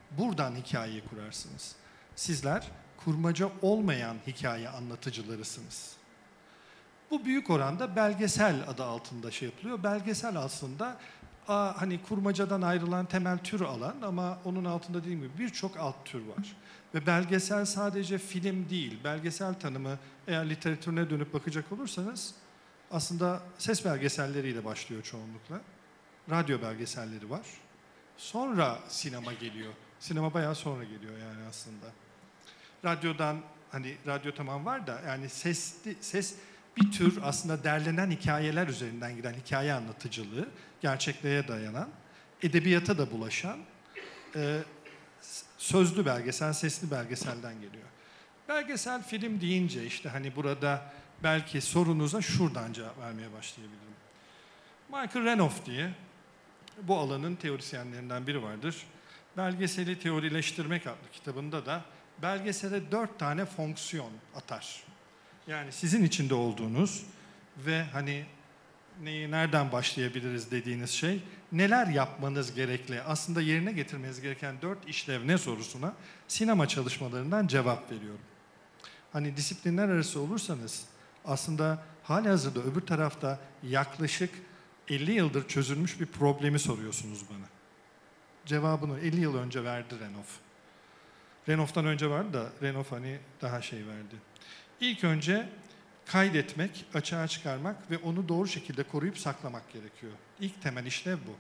Buradan hikayeyi kurarsınız. Sizler kurmaca olmayan hikaye anlatıcılarısınız. Bu büyük oranda belgesel adı altında şey yapılıyor. Belgesel aslında a, hani kurmacadan ayrılan temel tür alan ama onun altında dediğim gibi birçok alt tür var. Ve belgesel sadece film değil. Belgesel tanımı eğer literatürüne dönüp bakacak olursanız aslında ses belgeselleriyle başlıyor çoğunlukla. Radyo belgeselleri var. Sonra sinema geliyor. Sinema bayağı sonra geliyor yani aslında. Radyodan hani radyo tamam var da yani sesli, ses bir tür aslında derlenen hikayeler üzerinden giden hikaye anlatıcılığı, gerçekliğe dayanan, edebiyata da bulaşan e, sözlü belgesel, sesli belgeselden geliyor. Belgesel film deyince işte hani burada belki sorunuza şuradan cevap vermeye başlayabilirim. Michael Renoff diye bu alanın teorisyenlerinden biri vardır. Belgeseli Teorileştirmek adlı kitabında da belgesele dört tane fonksiyon atar. Yani sizin içinde olduğunuz ve hani neyi nereden başlayabiliriz dediğiniz şey, neler yapmanız gerekli, aslında yerine getirmeniz gereken dört işlev ne sorusuna sinema çalışmalarından cevap veriyorum. Hani disiplinler arası olursanız aslında halihazırda öbür tarafta yaklaşık elli yıldır çözülmüş bir problemi soruyorsunuz bana. Cevabını elli yıl önce verdi Renoff. Renoff'tan önce vardı da Renoff hani daha şey verdi. İlk önce kaydetmek, açığa çıkarmak ve onu doğru şekilde koruyup saklamak gerekiyor. İlk temel işlev bu.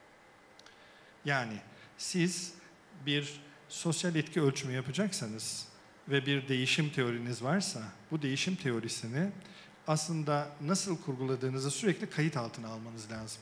Yani siz bir sosyal etki ölçümü yapacaksanız ve bir değişim teoriniz varsa bu değişim teorisini aslında nasıl kurguladığınızı sürekli kayıt altına almanız lazım.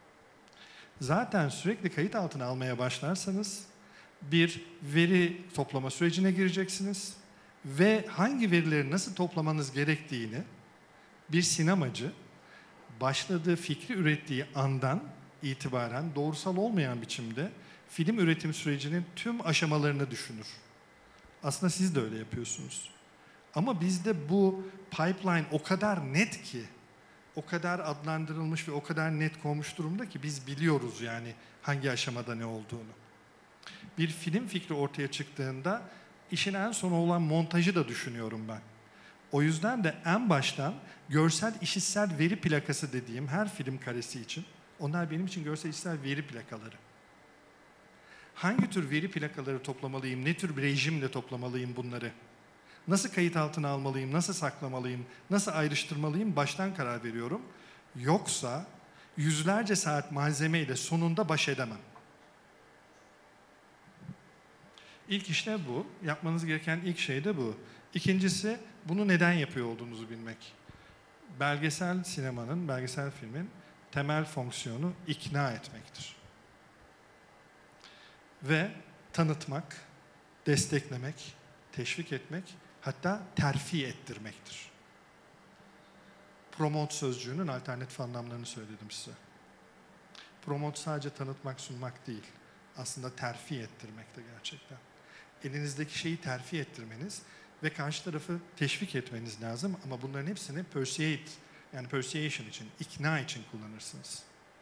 Zaten sürekli kayıt altına almaya başlarsanız bir veri toplama sürecine gireceksiniz ve hangi verileri nasıl toplamanız gerektiğini bir sinemacı başladığı fikri ürettiği andan itibaren doğrusal olmayan biçimde film üretim sürecinin tüm aşamalarını düşünür. Aslında siz de öyle yapıyorsunuz. Ama bizde bu pipeline o kadar net ki, o kadar adlandırılmış ve o kadar net konmuş durumda ki biz biliyoruz yani hangi aşamada ne olduğunu. Bir film fikri ortaya çıktığında işin en sonu olan montajı da düşünüyorum ben. O yüzden de en baştan görsel işitsel veri plakası dediğim her film karesi için, onlar benim için görsel işitsel veri plakaları. Hangi tür veri plakaları toplamalıyım, ne tür bir rejimle toplamalıyım bunları? Nasıl kayıt altına almalıyım, nasıl saklamalıyım, nasıl ayrıştırmalıyım baştan karar veriyorum. Yoksa yüzlerce saat malzemeyle sonunda baş edemem. İlk işlev bu. Yapmanız gereken ilk şey de bu. İkincisi, bunu neden yapıyor olduğunuzu bilmek. Belgesel sinemanın, belgesel filmin temel fonksiyonu ikna etmektir. Ve tanıtmak, desteklemek, teşvik etmek, hatta terfi ettirmektir. Promote sözcüğünün alternatif anlamlarını söyledim size. Promote sadece tanıtmak, sunmak değil. Aslında terfi ettirmek de gerçekten. Elinizdeki şeyi terfi ettirmeniz ve karşı tarafı teşvik etmeniz lazım ama bunların hepsini persuade, yani persuasion için, ikna için kullanırsınız.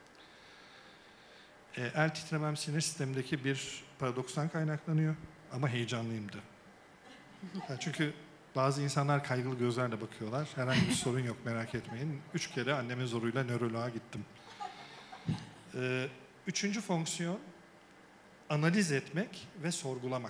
E, el titremem sinir sistemindeki bir paradokstan kaynaklanıyor ama heyecanlıyımdı. Yani çünkü bazı insanlar kaygılı gözlerle bakıyorlar. Herhangi bir sorun yok, merak etmeyin. Üç kere annemin zoruyla nöroloğa gittim. E, üçüncü fonksiyon analiz etmek ve sorgulamak.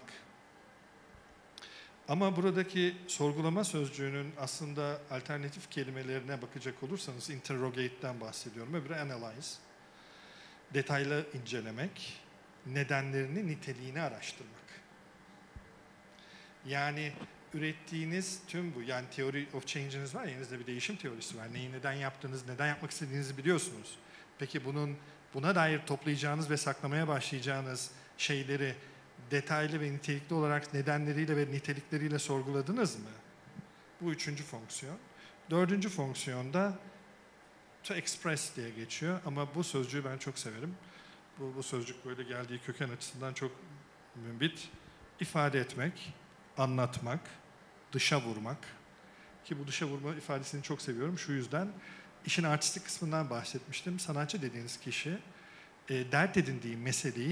Ama buradaki sorgulama sözcüğünün aslında alternatif kelimelerine bakacak olursanız interrogate'den bahsediyorum. Öbürü analyze. Detaylı incelemek, nedenlerini, niteliğini araştırmak. Yani ürettiğiniz tüm bu, yani theory of change'iniz var ya, elinizde bir değişim teorisi var. Neyi neden yaptığınız, neden yapmak istediğinizi biliyorsunuz. Peki bunun buna dair toplayacağınız ve saklamaya başlayacağınız şeyleri detaylı ve nitelikli olarak nedenleriyle ve nitelikleriyle sorguladınız mı? Bu üçüncü fonksiyon. Dördüncü fonksiyonda to express diye geçiyor ama bu sözcüğü ben çok severim. Bu, bu sözcük böyle geldiği köken açısından çok mümbit. İfade etmek, anlatmak, dışa vurmak. Ki bu dışa vurma ifadesini çok seviyorum. Şu yüzden işin artistik kısmından bahsetmiştim. Sanatçı dediğiniz kişi e, dert edindiği meseleyi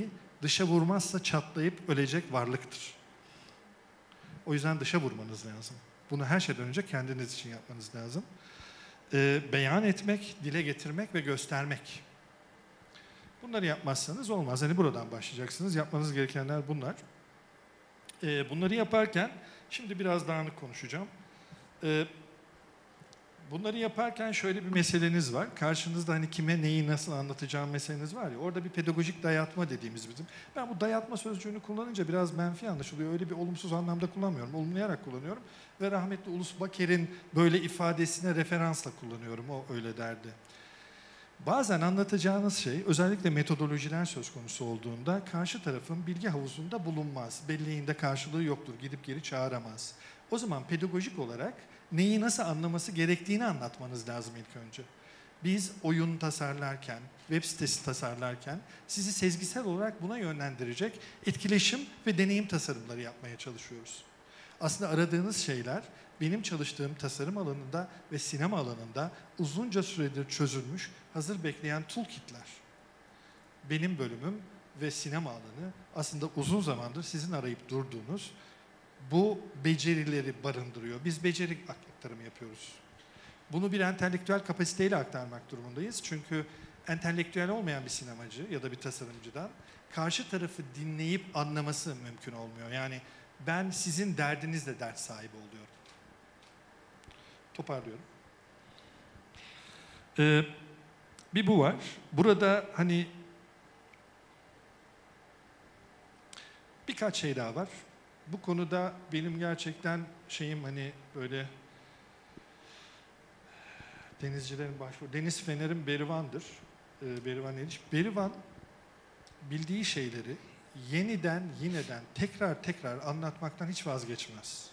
dışa vurmazsa çatlayıp ölecek varlıktır. O yüzden dışa vurmanız lazım. Bunu her şeyden önce kendiniz için yapmanız lazım. Ee, beyan etmek, dile getirmek ve göstermek. Bunları yapmazsanız olmaz. Hani buradan başlayacaksınız. Yapmanız gerekenler bunlar. Ee, bunları yaparken, şimdi biraz dağınık konuşacağım. Ee, bunları yaparken şöyle bir meseleniz var. Karşınızda hani kime neyi nasıl anlatacağım meseleniz var ya. Orada bir pedagojik dayatma dediğimiz bizim. Ben bu dayatma sözcüğünü kullanınca biraz menfi anlaşılıyor. Öyle bir olumsuz anlamda kullanmıyorum. Olumlayarak kullanıyorum. Ve rahmetli Ulus Baker'in böyle ifadesine referansla kullanıyorum. O öyle derdi. Bazen anlatacağınız şey, özellikle metodolojiler söz konusu olduğunda karşı tarafın bilgi havuzunda bulunmaz. Belleğinde karşılığı yoktur, gidip geri çağıramaz. O zaman pedagojik olarak neyi nasıl anlaması gerektiğini anlatmanız lazım ilk önce. Biz oyun tasarlarken, web sitesi tasarlarken sizi sezgisel olarak buna yönlendirecek etkileşim ve deneyim tasarımları yapmaya çalışıyoruz. Aslında aradığınız şeyler benim çalıştığım tasarım alanında ve sinema alanında uzunca süredir çözülmüş, hazır bekleyen toolkitler. Benim bölümüm ve sinema alanı aslında uzun zamandır sizin arayıp durduğunuz bu becerileri barındırıyor. Biz beceri aktarımı yapıyoruz. Bunu bir entelektüel kapasiteyle aktarmak durumundayız. Çünkü entelektüel olmayan bir sinemacı ya da bir tasarımcıdan karşı tarafı dinleyip anlaması mümkün olmuyor. Yani ben sizin derdinizle dert sahibi oluyorum. Toparlıyorum. Ee, bir bu var. Burada hani birkaç şey daha var. Bu konuda benim gerçekten şeyim hani böyle denizcilerin başvuru. Deniz Fener'in Berivan'dır. Ee, Berivan Eliş. Berivan bildiği şeyleri yeniden, yineden, tekrar tekrar anlatmaktan hiç vazgeçmez.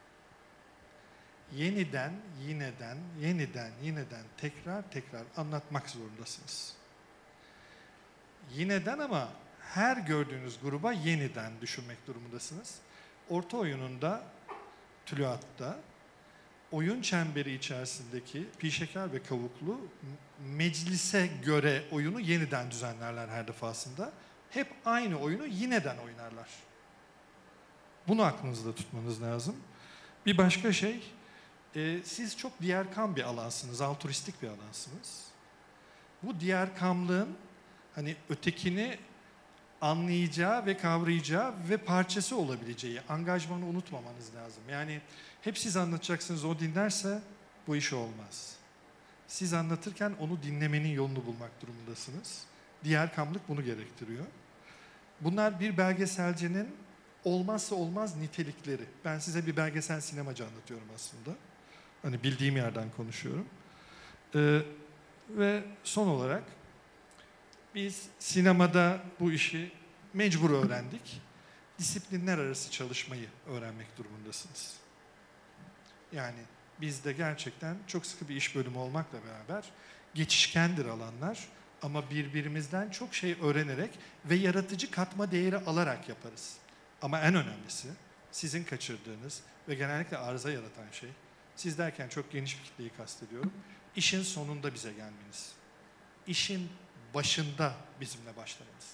Yeniden, yineden, yeniden, yineden, tekrar tekrar anlatmak zorundasınız. Yineden ama her gördüğünüz gruba yeniden düşünmek durumundasınız. Orta oyununda, tülüatta, oyun çemberi içerisindeki pişeker ve kavuklu meclise göre oyunu yeniden düzenlerler her defasında. Hep aynı oyunu yineden oynarlar. Bunu aklınızda tutmanız lazım. Bir başka şey, e, siz çok diğerkam bir alansınız, altruistik bir alansınız. Bu diğerkamlığın hani ötekini anlayacağı ve kavrayacağı ve parçası olabileceği angajmanı unutmamanız lazım. Yani hep siz anlatacaksınız, o dinlerse bu iş olmaz. Siz anlatırken onu dinlemenin yolunu bulmak durumundasınız. Diğerkamlık bunu gerektiriyor. Bunlar bir belgeselcinin olmazsa olmaz nitelikleri. Ben size bir belgesel sinemacı anlatıyorum aslında. Hani bildiğim yerden konuşuyorum. Ee, ve son olarak biz sinemada bu işi mecbur öğrendik. Disiplinler arası çalışmayı öğrenmek durumundasınız. Yani bizde gerçekten çok sıkı bir iş bölümü olmakla beraber geçişkendir alanlar ama birbirimizden çok şey öğrenerek ve yaratıcı katma değeri alarak yaparız. Ama en önemlisi sizin kaçırdığınız ve genellikle arıza yaratan şey, siz derken çok geniş bir kitleyi kastediyorum, işin sonunda bize gelmeniz. İşin başında bizimle başlamalısınız.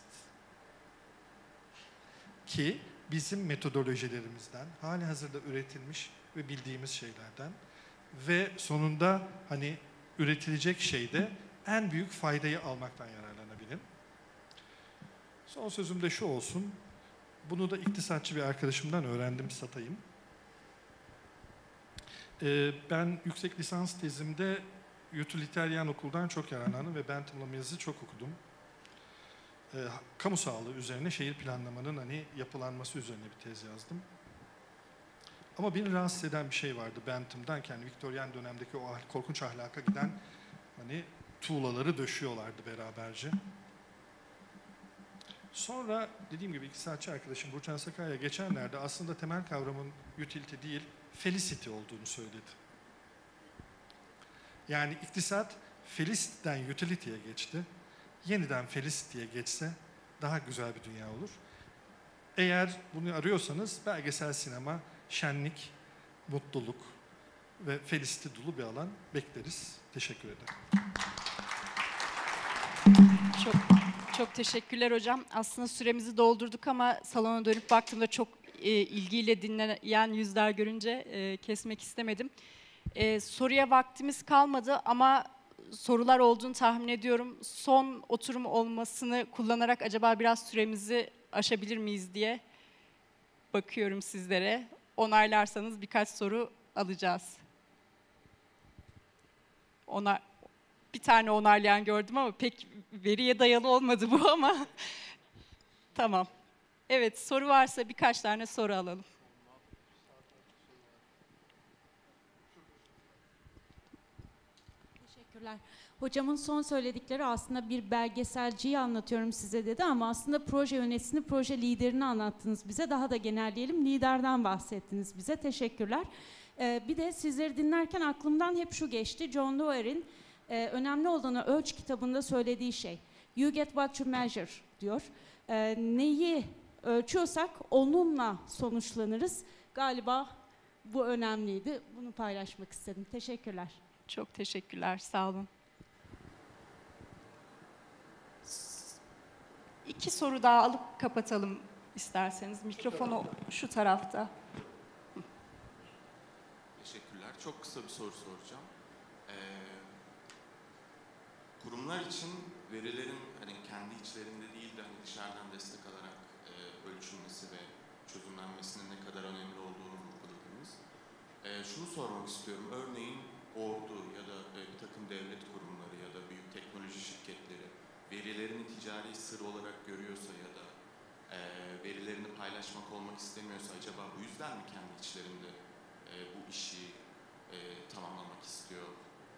Ki bizim metodolojilerimizden, hali hazırda üretilmiş ve bildiğimiz şeylerden ve sonunda hani üretilecek şeyde en büyük faydayı almaktan yararlanabilin. Son sözüm de şu olsun, bunu da iktisatçı bir arkadaşımdan öğrendim, satayım. Ee, ben yüksek lisans tezimde utilitarian okuldan çok yararlandım ve Bentham'la Mills'i çok okudum. Ee, kamu sağlığı üzerine şehir planlamanın hani yapılanması üzerine bir tez yazdım. Ama beni rahatsız eden bir şey vardı Bentham'dan, yani Viktoryen dönemdeki o korkunç ahlaka giden hani tuğlaları döşüyorlardı beraberce. Sonra dediğim gibi iktisatçı arkadaşım Burçan Sakaya geçenlerde aslında temel kavramın utility değil, felicity olduğunu söyledi. Yani iktisat felicity'den utility'ye geçti. Yeniden felicity'ye geçse daha güzel bir dünya olur. Eğer bunu arıyorsanız belgesel sinema, şenlik, mutluluk ve felicity dolu bir alan bekleriz. Teşekkür ederim. Çok Çok teşekkürler hocam. Aslında süremizi doldurduk ama salona dönüp baktığımda çok e, ilgiyle dinleyen yüzler görünce e, kesmek istemedim. E, soruya vaktimiz kalmadı ama sorular olduğunu tahmin ediyorum. Son oturum olmasını kullanarak acaba biraz süremizi aşabilir miyiz diye bakıyorum sizlere. Onaylarsanız birkaç soru alacağız. Ona, bir tane onaylayan gördüm ama pek veriye dayalı olmadı bu ama tamam. Evet, soru varsa birkaç tane soru alalım. Teşekkürler. Hocamın son söyledikleri aslında bir belgeselciyi anlatıyorum size dedi ama aslında proje yöneticisini, proje liderini anlattınız bize. Daha da genelleyelim, liderden bahsettiniz bize. Teşekkürler. Ee, bir de sizleri dinlerken aklımdan hep şu geçti. John Doerr'in e, önemli olduğunu Ölç kitabında söylediği şey. You get what you measure diyor. Ee, neyi ölçüyorsak onunla sonuçlanırız. Galiba bu önemliydi. Bunu paylaşmak istedim. Teşekkürler. Çok teşekkürler, sağ olun. İki soru daha alıp kapatalım isterseniz. Mikrofonu şu tarafta. Teşekkürler. Çok kısa bir soru soracağım. Ee, kurumlar için verilerin hani kendi içlerinde değil de hani dışarıdan destek alarak e, ölçülmesi ve çözümlenmesinin ne kadar önemli olduğunu vurguladınız. Ee, şunu sormak istiyorum. Örneğin ordu ya da e, bir takım devlet kurumları ya da büyük teknoloji şirketleri verilerini ticari sır olarak görüyorsa ya da e, verilerini paylaşmak olmak istemiyorsa acaba bu yüzden mi kendi içlerinde e, bu işi e, tamamlamak istiyor?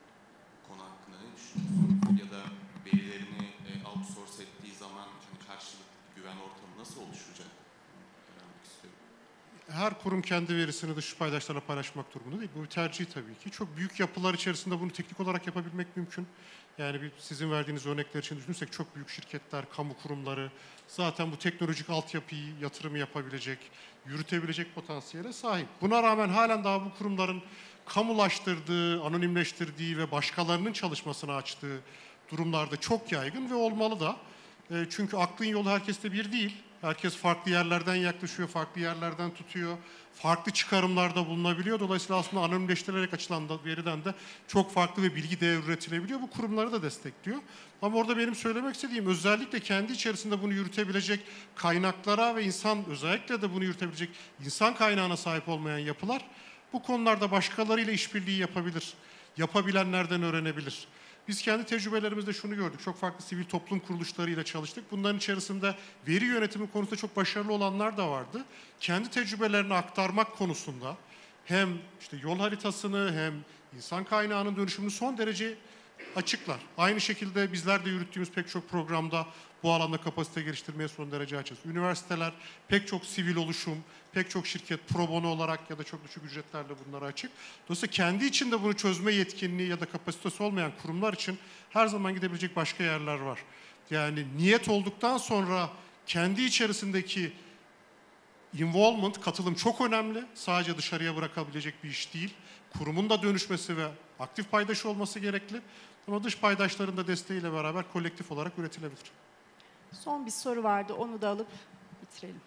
Konu hakkında ne düşünüyorsunuz? Ya da verilerini e, outsource ettiği zaman hani karşılıklı güven ortamı nasıl oluşacak? Öğrenmek istiyorum. Her kurum kendi verisini dış paydaşlarla paylaşmak durumunda değil. Bu bir tercih tabii ki. Çok büyük yapılar içerisinde bunu teknik olarak yapabilmek mümkün. Yani bir, sizin verdiğiniz örnekler için düşünürsek çok büyük şirketler, kamu kurumları zaten bu teknolojik altyapıyı, yatırımı yapabilecek, yürütebilecek potansiyele sahip. Buna rağmen halen daha bu kurumların kamulaştırdığı, anonimleştirdiği ve başkalarının çalışmasına açtığı durumlarda çok yaygın ve olmalı da. E, çünkü aklın yolu herkeste bir değil. Herkes farklı yerlerden yaklaşıyor, farklı yerlerden tutuyor, farklı çıkarımlarda bulunabiliyor. Dolayısıyla aslında anonimleştirilerek açılan da, veriden de çok farklı ve bilgi değeri üretilebiliyor. Bu kurumları da destekliyor. Ama orada benim söylemek istediğim özellikle kendi içerisinde bunu yürütebilecek kaynaklara ve insan özellikle de bunu yürütebilecek insan kaynağına sahip olmayan yapılar bu konularda başkalarıyla işbirliği yapabilir. Yapabilenlerden öğrenebilir. Biz kendi tecrübelerimizde şunu gördük. Çok farklı sivil toplum kuruluşlarıyla çalıştık. Bunların içerisinde veri yönetimi konusunda çok başarılı olanlar da vardı. Kendi tecrübelerini aktarmak konusunda hem işte yol haritasını hem insan kaynağının dönüşümünü son derece açıklar. Aynı şekilde bizler de yürüttüğümüz pek çok programda bu alanda kapasite geliştirmeye son derece açığız. Üniversiteler, pek çok sivil oluşum, pek çok şirket pro bono olarak ya da çok düşük ücretlerle bunlara açık. Dolayısıyla kendi içinde bunu çözme yetkinliği ya da kapasitesi olmayan kurumlar için her zaman gidebilecek başka yerler var. Yani niyet olduktan sonra kendi içerisindeki involvement, katılım çok önemli. Sadece dışarıya bırakabilecek bir iş değil. Kurumun da dönüşmesi ve aktif paydaşı olması gerekli. Ama dış paydaşların da desteğiyle beraber kolektif olarak üretilebilir. Son bir soru vardı, onu da alıp bitirelim.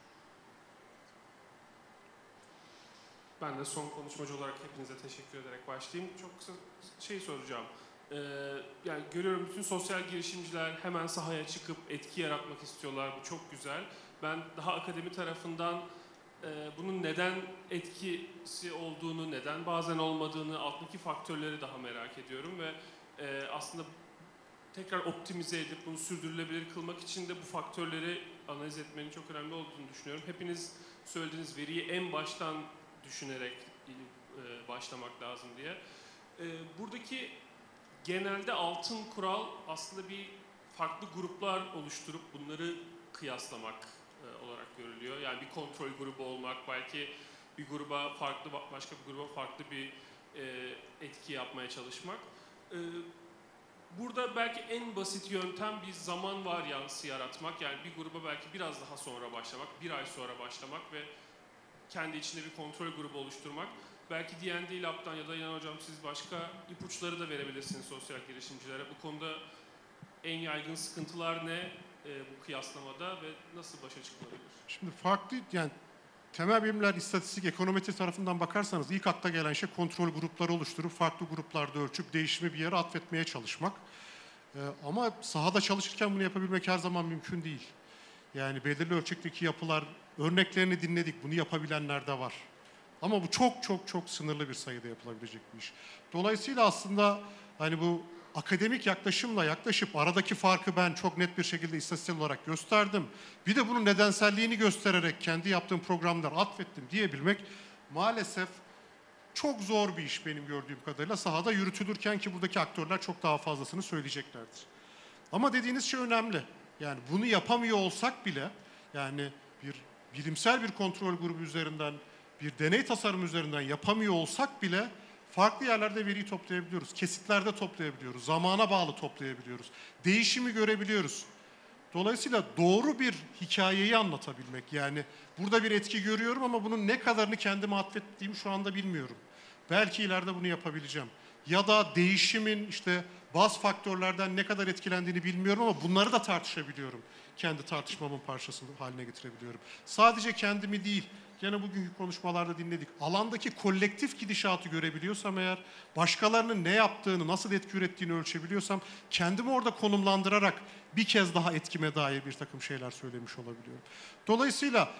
Ben de son konuşmacı olarak hepinize teşekkür ederek başlayayım. Çok kısa şey soracağım. Ee, yani görüyorum bütün sosyal girişimciler hemen sahaya çıkıp etki yaratmak istiyorlar. Bu çok güzel. Ben daha akademi tarafından e, bunun neden etkisi olduğunu, neden bazen olmadığını, altındaki faktörleri daha merak ediyorum ve e, aslında tekrar optimize edip bunu sürdürülebilir kılmak için de bu faktörleri analiz etmenin çok önemli olduğunu düşünüyorum. Hepiniz söylediğiniz veriyi en baştan düşünerek e, başlamak lazım diye. E, buradaki genelde altın kural aslında bir farklı gruplar oluşturup bunları kıyaslamak e, olarak görülüyor. Yani bir kontrol grubu olmak, belki bir gruba farklı, başka bir gruba farklı bir e, etki yapmaya çalışmak. E, burada belki en basit yöntem bir zaman varyansı yaratmak. Yani bir gruba belki biraz daha sonra başlamak, bir ay sonra başlamak ve kendi içinde bir kontrol grubu oluşturmak. Belki D and D Lab'dan ya da İnan Hocam siz başka ipuçları da verebilirsiniz sosyal girişimcilere. Bu konuda En yaygın sıkıntılar ne e, bu kıyaslamada ve nasıl başa çıkılabilir? Şimdi farklı, yani temel bilimler, istatistik, ekonometri tarafından bakarsanız ilk akla gelen şey kontrol grupları oluşturup farklı gruplarda ölçüp değişimi bir yere atfetmeye çalışmak. Ee, ama sahada çalışırken bunu yapabilmek her zaman mümkün değil. Yani belirli ölçekteki yapılar, örneklerini dinledik, bunu yapabilenler de var. Ama bu çok çok çok sınırlı bir sayıda yapılabilecek bir iş. Dolayısıyla aslında hani bu akademik yaklaşımla yaklaşıp aradaki farkı ben çok net bir şekilde istatistiksel olarak gösterdim. Bir de bunun nedenselliğini göstererek kendi yaptığım programlar atfettim diyebilmek maalesef çok zor bir iş benim gördüğüm kadarıyla. Sahada yürütülürken ki buradaki aktörler çok daha fazlasını söyleyeceklerdir. Ama dediğiniz şey önemli. Yani bunu yapamıyor olsak bile, yani bir bilimsel bir kontrol grubu üzerinden, bir deney tasarım üzerinden yapamıyor olsak bile farklı yerlerde veriyi toplayabiliyoruz. Kesitlerde toplayabiliyoruz. Zamana bağlı toplayabiliyoruz. Değişimi görebiliyoruz. Dolayısıyla doğru bir hikayeyi anlatabilmek. Yani burada bir etki görüyorum ama bunun ne kadarını kendime atfettiğimi şu anda bilmiyorum. Belki ileride bunu yapabileceğim. Ya da değişimin işte bazı faktörlerden ne kadar etkilendiğini bilmiyorum ama bunları da tartışabiliyorum. Kendi tartışmamın parçası haline getirebiliyorum. Sadece kendimi değil, gene bugünkü konuşmalarda dinledik. Alandaki kolektif gidişatı görebiliyorsam eğer, başkalarının ne yaptığını, nasıl etki ürettiğini ölçebiliyorsam, kendimi orada konumlandırarak bir kez daha etkime dair bir takım şeyler söylemiş olabiliyorum. Dolayısıyla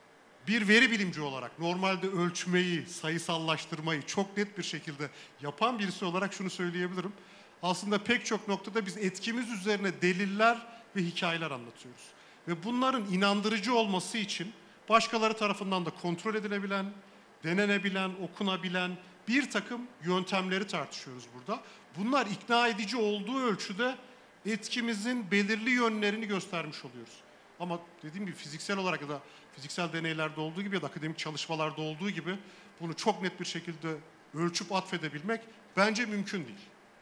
bir veri bilimci olarak normalde ölçmeyi, sayısallaştırmayı çok net bir şekilde yapan birisi olarak şunu söyleyebilirim. Aslında pek çok noktada biz etkimiz üzerine deliller ve hikayeler anlatıyoruz. Ve bunların inandırıcı olması için başkaları tarafından da kontrol edilebilen, denenebilen, okunabilen bir takım yöntemleri tartışıyoruz burada. Bunlar ikna edici olduğu ölçüde etkimizin belirli yönlerini göstermiş oluyoruz. Ama dediğim gibi fiziksel olarak ya da fiziksel deneylerde olduğu gibi ya da akademik çalışmalarda olduğu gibi bunu çok net bir şekilde ölçüp atfedebilmek bence mümkün değil.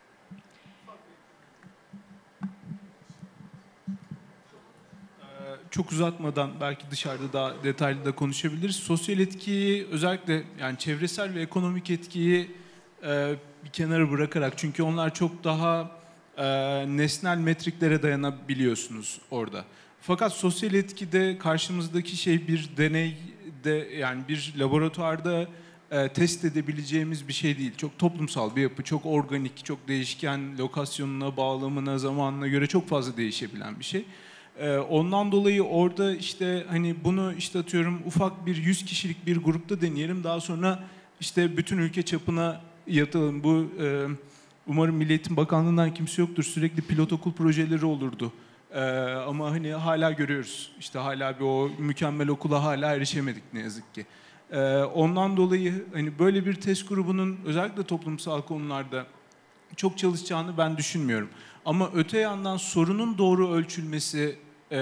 Çok uzatmadan belki dışarıda daha detaylı da konuşabiliriz. Sosyal etkiyi, özellikle yani çevresel ve ekonomik etkiyi e, bir kenara bırakarak, çünkü onlar çok daha e, nesnel metriklere dayanabiliyorsunuz orada. Fakat sosyal etkide karşımızdaki şey bir deneyde, yani bir laboratuvarda e, test edebileceğimiz bir şey değil. Çok toplumsal bir yapı, çok organik, çok değişken, lokasyonuna, bağlamına, zamanına göre çok fazla değişebilen bir şey. Ondan dolayı orada işte hani bunu işte atıyorum ufak bir yüz kişilik bir grupta deneyelim. Daha sonra işte bütün ülke çapına yatalım. Bu e, umarım Milli Eğitim Bakanlığı'ndan kimse yoktur. Sürekli pilot okul projeleri olurdu. E, ama hani hala görüyoruz. İşte hala bir o mükemmel okula hala erişemedik ne yazık ki. E, ondan dolayı hani böyle bir test grubunun özellikle toplumsal konularda çok çalışacağını ben düşünmüyorum. Ama öte yandan sorunun doğru ölçülmesi e,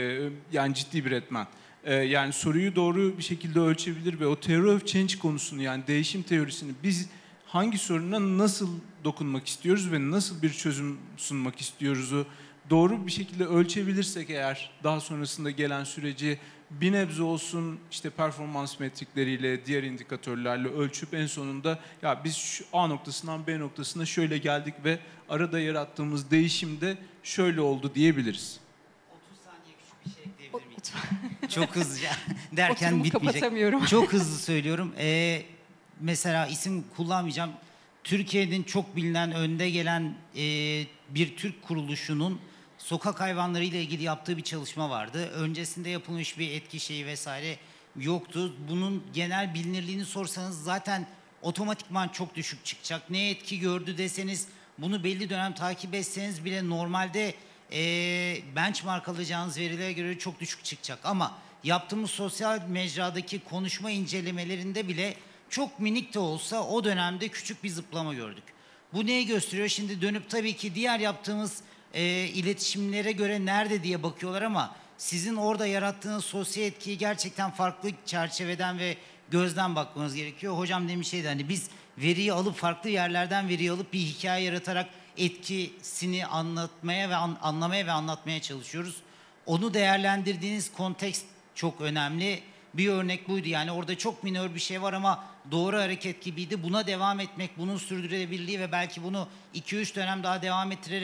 yani ciddi bir etmen. E, yani soruyu doğru bir şekilde ölçebilir ve o theory of change konusunu, yani değişim teorisini biz hangi soruna nasıl dokunmak istiyoruz ve nasıl bir çözüm sunmak istiyoruzu doğru bir şekilde ölçebilirsek eğer, daha sonrasında gelen süreci bir nebze olsun işte performans metrikleriyle, diğer indikatörlerle ölçüp en sonunda ya biz şu A noktasından B noktasına şöyle geldik ve arada yarattığımız değişimde şöyle oldu diyebiliriz. otuz saniye küçük bir şey ekleyebilir miyim? Çok hızlıca derken Oturumu bitmeyecek. kapatamıyorum. Çok hızlı söylüyorum. Ee, mesela isim kullanmayacağım. Türkiye'nin çok bilinen, önde gelen e, bir Türk kuruluşunun sokak hayvanları ile ilgili yaptığı bir çalışma vardı. Öncesinde yapılmış bir etki şeyi vesaire yoktu. Bunun genel bilinirliğini sorsanız zaten otomatikman çok düşük çıkacak. Ne etki gördü deseniz, bunu belli dönem takip etseniz bile normalde e, benchmark alacağınız verilere göre çok düşük çıkacak. Ama yaptığımız sosyal mecradaki konuşma incelemelerinde bile çok minik de olsa o dönemde küçük bir zıplama gördük. Bu neyi gösteriyor? Şimdi dönüp tabii ki diğer yaptığımız e, iletişimlere göre nerede diye bakıyorlar ama sizin orada yarattığınız sosyal etkiyi gerçekten farklı çerçeveden ve gözden bakmanız gerekiyor. Hocam demiş şeydi, hani biz veriyi alıp farklı yerlerden veriyi alıp bir hikaye yaratarak etkisini anlatmaya ve an, anlamaya ve anlatmaya çalışıyoruz. Onu değerlendirdiğiniz kontekst çok önemli. Bir örnek buydu, yani orada çok minör bir şey var ama doğru hareket gibiydi. Buna devam etmek, bunun sürdürülebilirliği ve belki bunu iki üç dönem daha devam ettirerek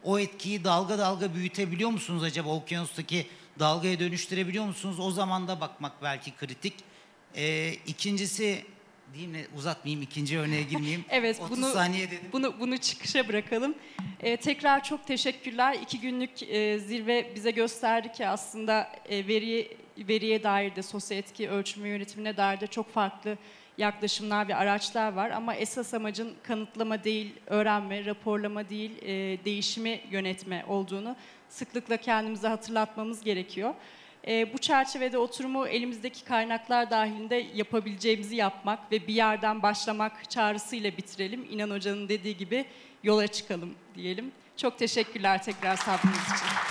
o etkiyi dalga dalga büyütebiliyor musunuz acaba? Okyanustaki dalgaya dönüştürebiliyor musunuz? O zaman da bakmak belki kritik. Ee, ikincisi, diyeyim mi, uzatmayayım, ikinci örneğe girmeyeyim. Evet, otuz bunu, saniye dedim. Bunu, bunu çıkışa bırakalım. Ee, tekrar çok teşekkürler. İki günlük e, zirve bize gösterdi ki aslında e, veriye, veriye dair de, sosyal etki ölçümü yönetimine dair de çok farklı yaklaşımlar ve araçlar var. Ama esas amacın kanıtlama değil, öğrenme, raporlama değil, e, değişimi yönetme olduğunu sıklıkla kendimize hatırlatmamız gerekiyor. E, bu çerçevede oturumu elimizdeki kaynaklar dahilinde yapabileceğimizi yapmak ve bir yerden başlamak çağrısıyla bitirelim. İnan Hoca'nın dediği gibi yola çıkalım diyelim. Çok teşekkürler tekrar sabrınız için.